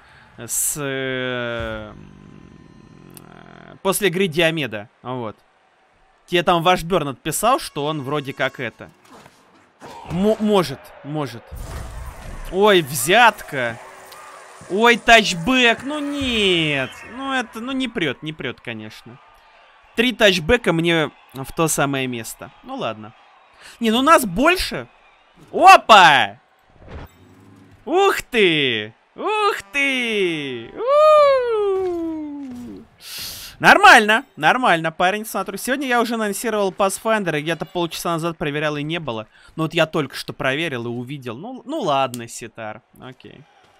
S1: после игры Диомеда. Вот. Тебе там ваш Берн отписал, что он вроде как это. Может. Ой, взятка. Ой, тачбэк. Ну нет. Ну это, не прет, конечно. 3 тачбэка мне в то самое место. Ну ладно. Не, ну нас больше. Опа! Ух ты! Ух ты! Нормально, нормально, парень, смотрю. Сегодня я уже анонсировал Pathfinder, где-то полчаса назад проверял и не было. Но вот я только что проверил и увидел. Ну ладно, Ситар, окей.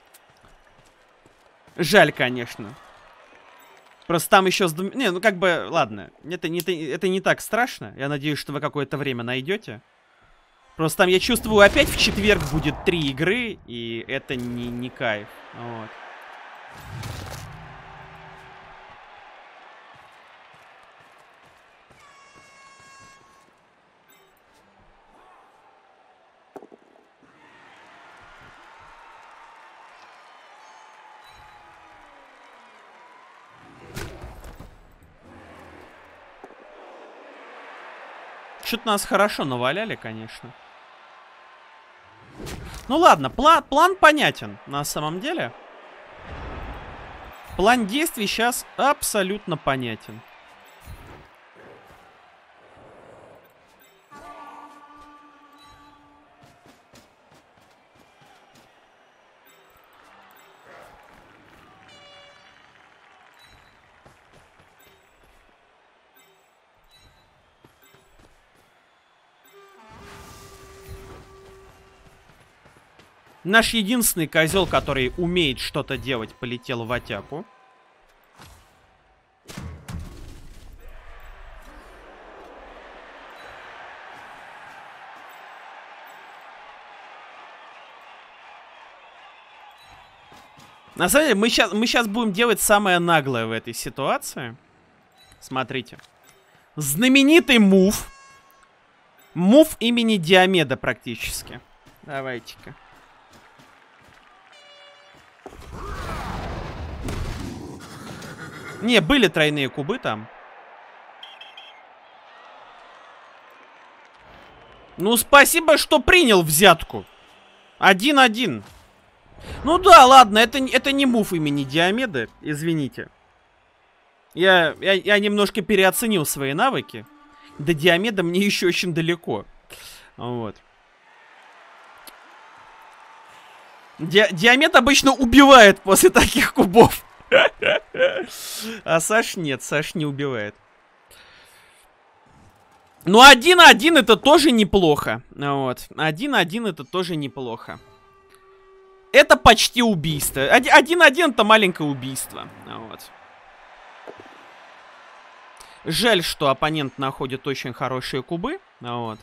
S1: Жаль, конечно. Просто там еще с двумя... Не, ну как бы, ладно. Это не так страшно. Я надеюсь, что вы какое-то время найдете. Просто там, я чувствую, опять в четверг будет 3 игры, и это не кайф. Вот. Что-то нас хорошо наваляли, конечно. Ну ладно, план понятен на самом деле. План действий сейчас абсолютно понятен. Наш единственный козел, который умеет что-то делать, полетел в атаку. На самом деле, мы сейчас будем делать самое наглое в этой ситуации. Смотрите. Знаменитый мув. Мув имени Диомеда практически. Давайте-ка. Не, были тройные кубы там. Ну, спасибо, что принял взятку. 1-1. Ну да, ладно, это не мув имени Диомеда, извините. Я немножко переоценил свои навыки. До Диомеда мне еще очень далеко. Вот. Диомед обычно убивает после таких кубов. А Саш нет, Саш не убивает. Ну, 1-1 это тоже неплохо. Вот. 1-1 это тоже неплохо. Это почти убийство. 1-1 это маленькое убийство. Вот. Жаль, что оппонент находит очень хорошие кубы. Вот.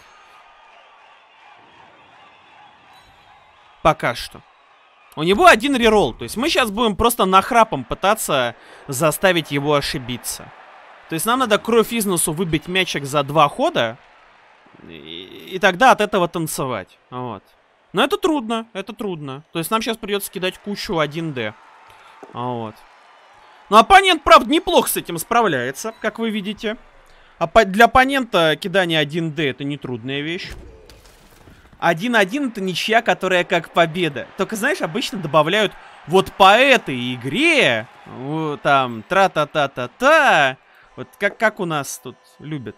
S1: Пока что. У него 1 реролл. То есть мы сейчас будем просто нахрапом пытаться заставить его ошибиться. То есть нам надо кровь из носу выбить мячик за 2 хода. И тогда от этого танцевать. Вот. Но это трудно. Это трудно. То есть нам сейчас придется кидать кучу 1D. Вот. Но оппонент, правда, неплохо с этим справляется, как вы видите. Для оппонента кидание 1D это не трудная вещь. 1-1 это ничья, которая как победа. Только, знаешь, обычно добавляют вот по этой игре, вот, там, тра-та-та-та-та. Вот как у нас тут любят.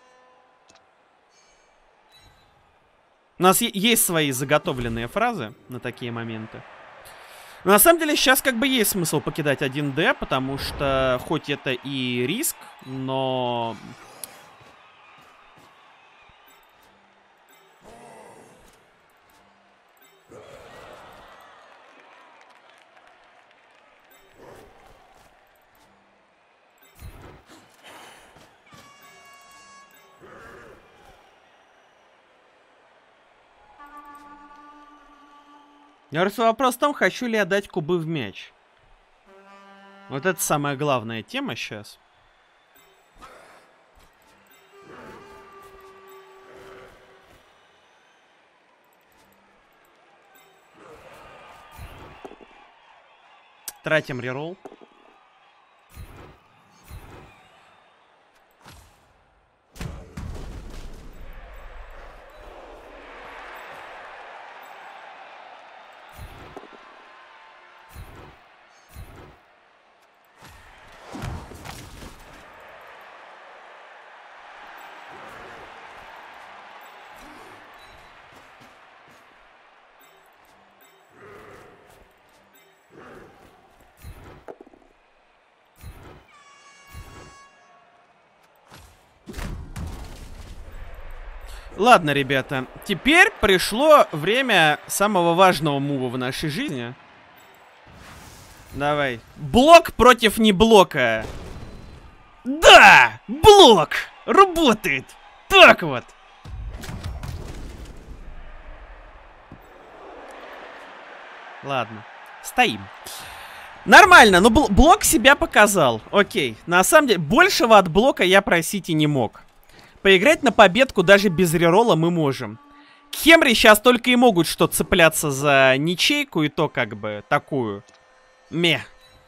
S1: У нас есть свои заготовленные фразы на такие моменты. Но на самом деле сейчас как бы есть смысл покидать 1D, потому что хоть это и риск, но... Я просто вопрос в том, хочу ли я дать кубы в мяч. Вот это самая главная тема сейчас. Тратим реролл. Ладно, ребята, теперь пришло время самого важного мува в нашей жизни. Давай. Блок против неблока. Да! Блок! Работает! Так вот! Ладно, стоим. Нормально, но блок себя показал. Окей, на самом деле, большего от блока я просить и не мог. Поиграть на победку даже без реролла мы можем. Хемри сейчас только и могут что цепляться за ничейку, и то как бы такую. Ме.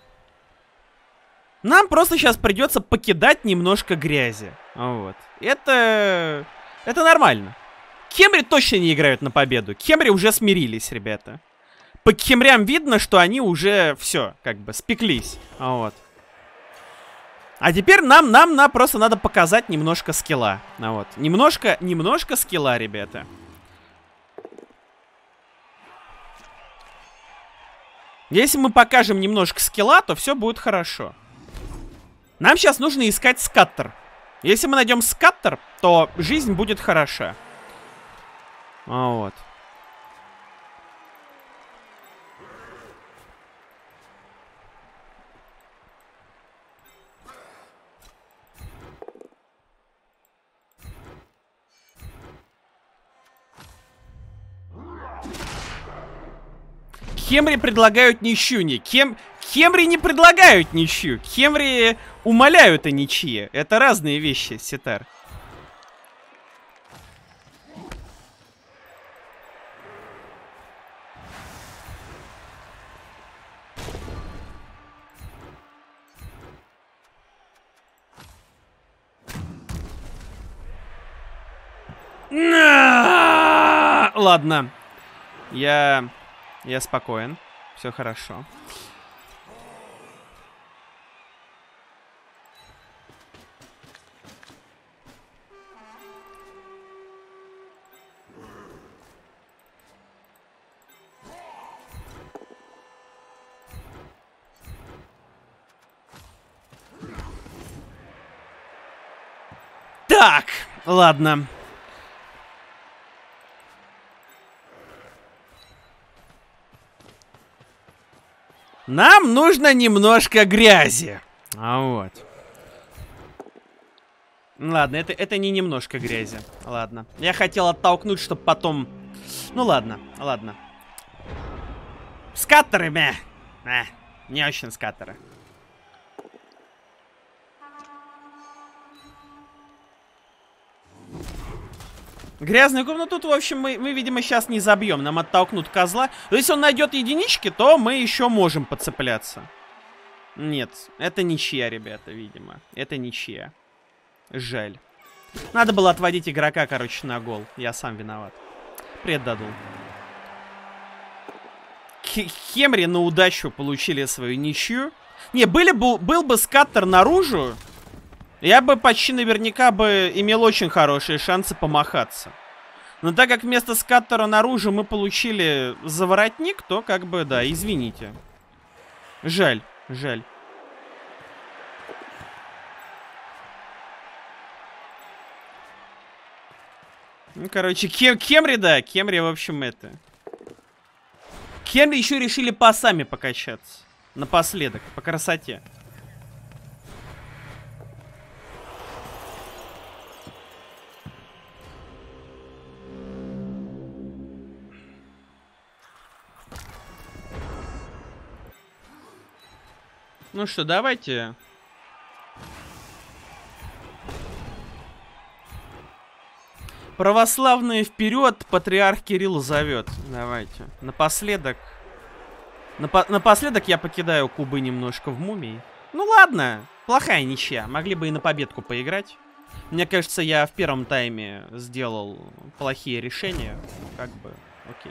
S1: Нам просто сейчас придется покидать немножко грязи. Вот. Это нормально. Хемри точно не играют на победу. Хемри уже смирились, ребята. По хемрям видно, что они уже все, как бы, спеклись. Вот. А теперь нам просто надо показать немножко скилла. Вот. Немножко скилла, ребята. Если мы покажем немножко скилла, то все будет хорошо. Нам сейчас нужно искать скаттер. Если мы найдем скаттер, то жизнь будет хороша. Вот. Хемри предлагают ничью. Хемри не предлагают ничью. Хемри умоляют о ничье. Это разные вещи, Ситар. Ладно. Я спокоен. Все хорошо. Так, ладно. Нам нужно немножко грязи. Вот. Ладно, это не немножко грязи. Ладно. Я хотел оттолкнуть, чтобы потом... Ну ладно, ладно. Скаттеры, мeh. Не очень скаттеры. Грязный куб, ну тут, в общем, мы, видимо, сейчас не забьем. Нам оттолкнут козла. Но если он найдет единички, то мы еще можем подцепляться. Нет, это ничья, ребята, видимо. Это ничья. Жаль. Надо было отводить игрока, короче, на гол. Я сам виноват. Предадул. Хемри на удачу получили свою ничью. Не, был бы скаттер наружу, я бы почти наверняка бы имел очень хорошие шансы помахаться. Но так как вместо скаттера наружу мы получили заворотник, то как бы, да, извините. Жаль, жаль. Ну, короче, Кемри, да, Кемри, в общем, это... Кемри еще решили пасами покачаться. Напоследок, по красоте. Ну что, давайте. Православные вперед, патриарх Кирилл зовет. Давайте. Напоследок. Напоследок я покидаю кубы немножко в мумии. Ну ладно, плохая ничья. Могли бы и на победку поиграть. Мне кажется, я в первом тайме сделал плохие решения. Как бы, окей.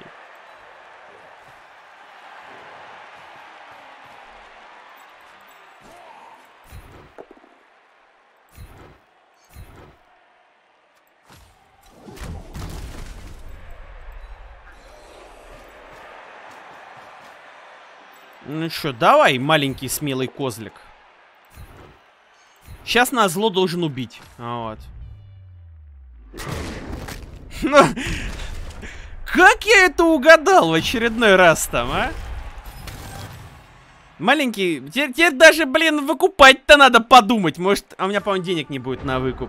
S1: Ну что, давай, маленький смелый козлик. Сейчас нас зло должен убить. Вот. Как я это угадал в очередной раз там, а? Маленький... Теперь даже, блин, выкупать-то надо подумать. Может, а у меня, по-моему, денег не будет на выкуп.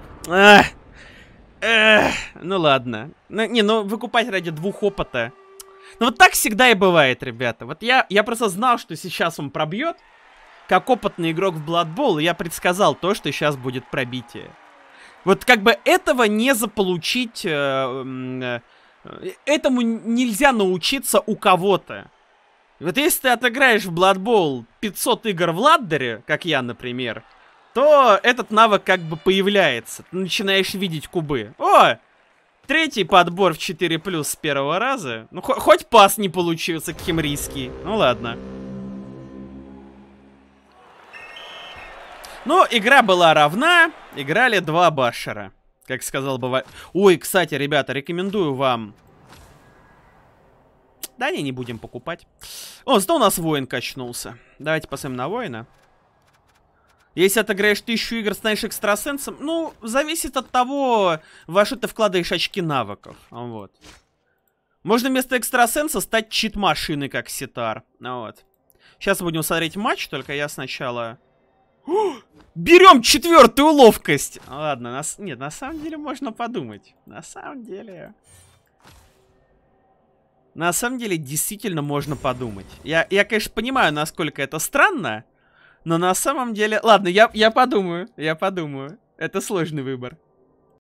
S1: Ну ладно. Ну выкупать ради 2 опыта. Ну вот так всегда и бывает, ребята. Вот я просто знал, что сейчас он пробьет. Как опытный игрок в Blood Bowl, я предсказал то, что сейчас будет пробитие. Вот как бы этого не заполучить... этому нельзя научиться у кого-то. Вот если ты отыграешь в Blood Bowl 500 игр в ладдере, как я, например, то этот навык как бы появляется. Ты начинаешь видеть кубы. О! 3-й подбор в 4+ с первого раза. Ну, хоть пас не получился кемрийский. Ну, ладно. Ну, игра была равна. Играли 2 башера. Как сказал бы... Ой, кстати, ребята, рекомендую вам... Да, не будем покупать. О, зато у нас воин качнулся. Давайте посмотрим на воина. Если отыграешь 1000 игр, станешь экстрасенсом, ну, зависит от того, во что ты вкладываешь очки навыков. Вот. Можно вместо экстрасенса стать чит-машиной, как Ситар. Вот. Сейчас будем смотреть матч, только я сначала... Берем 4-ю ловкость! Ладно, нет, на самом деле можно подумать. На самом деле, действительно можно подумать. Я, конечно, понимаю, насколько это странно. Но на самом деле... Ладно, я подумаю. Это сложный выбор.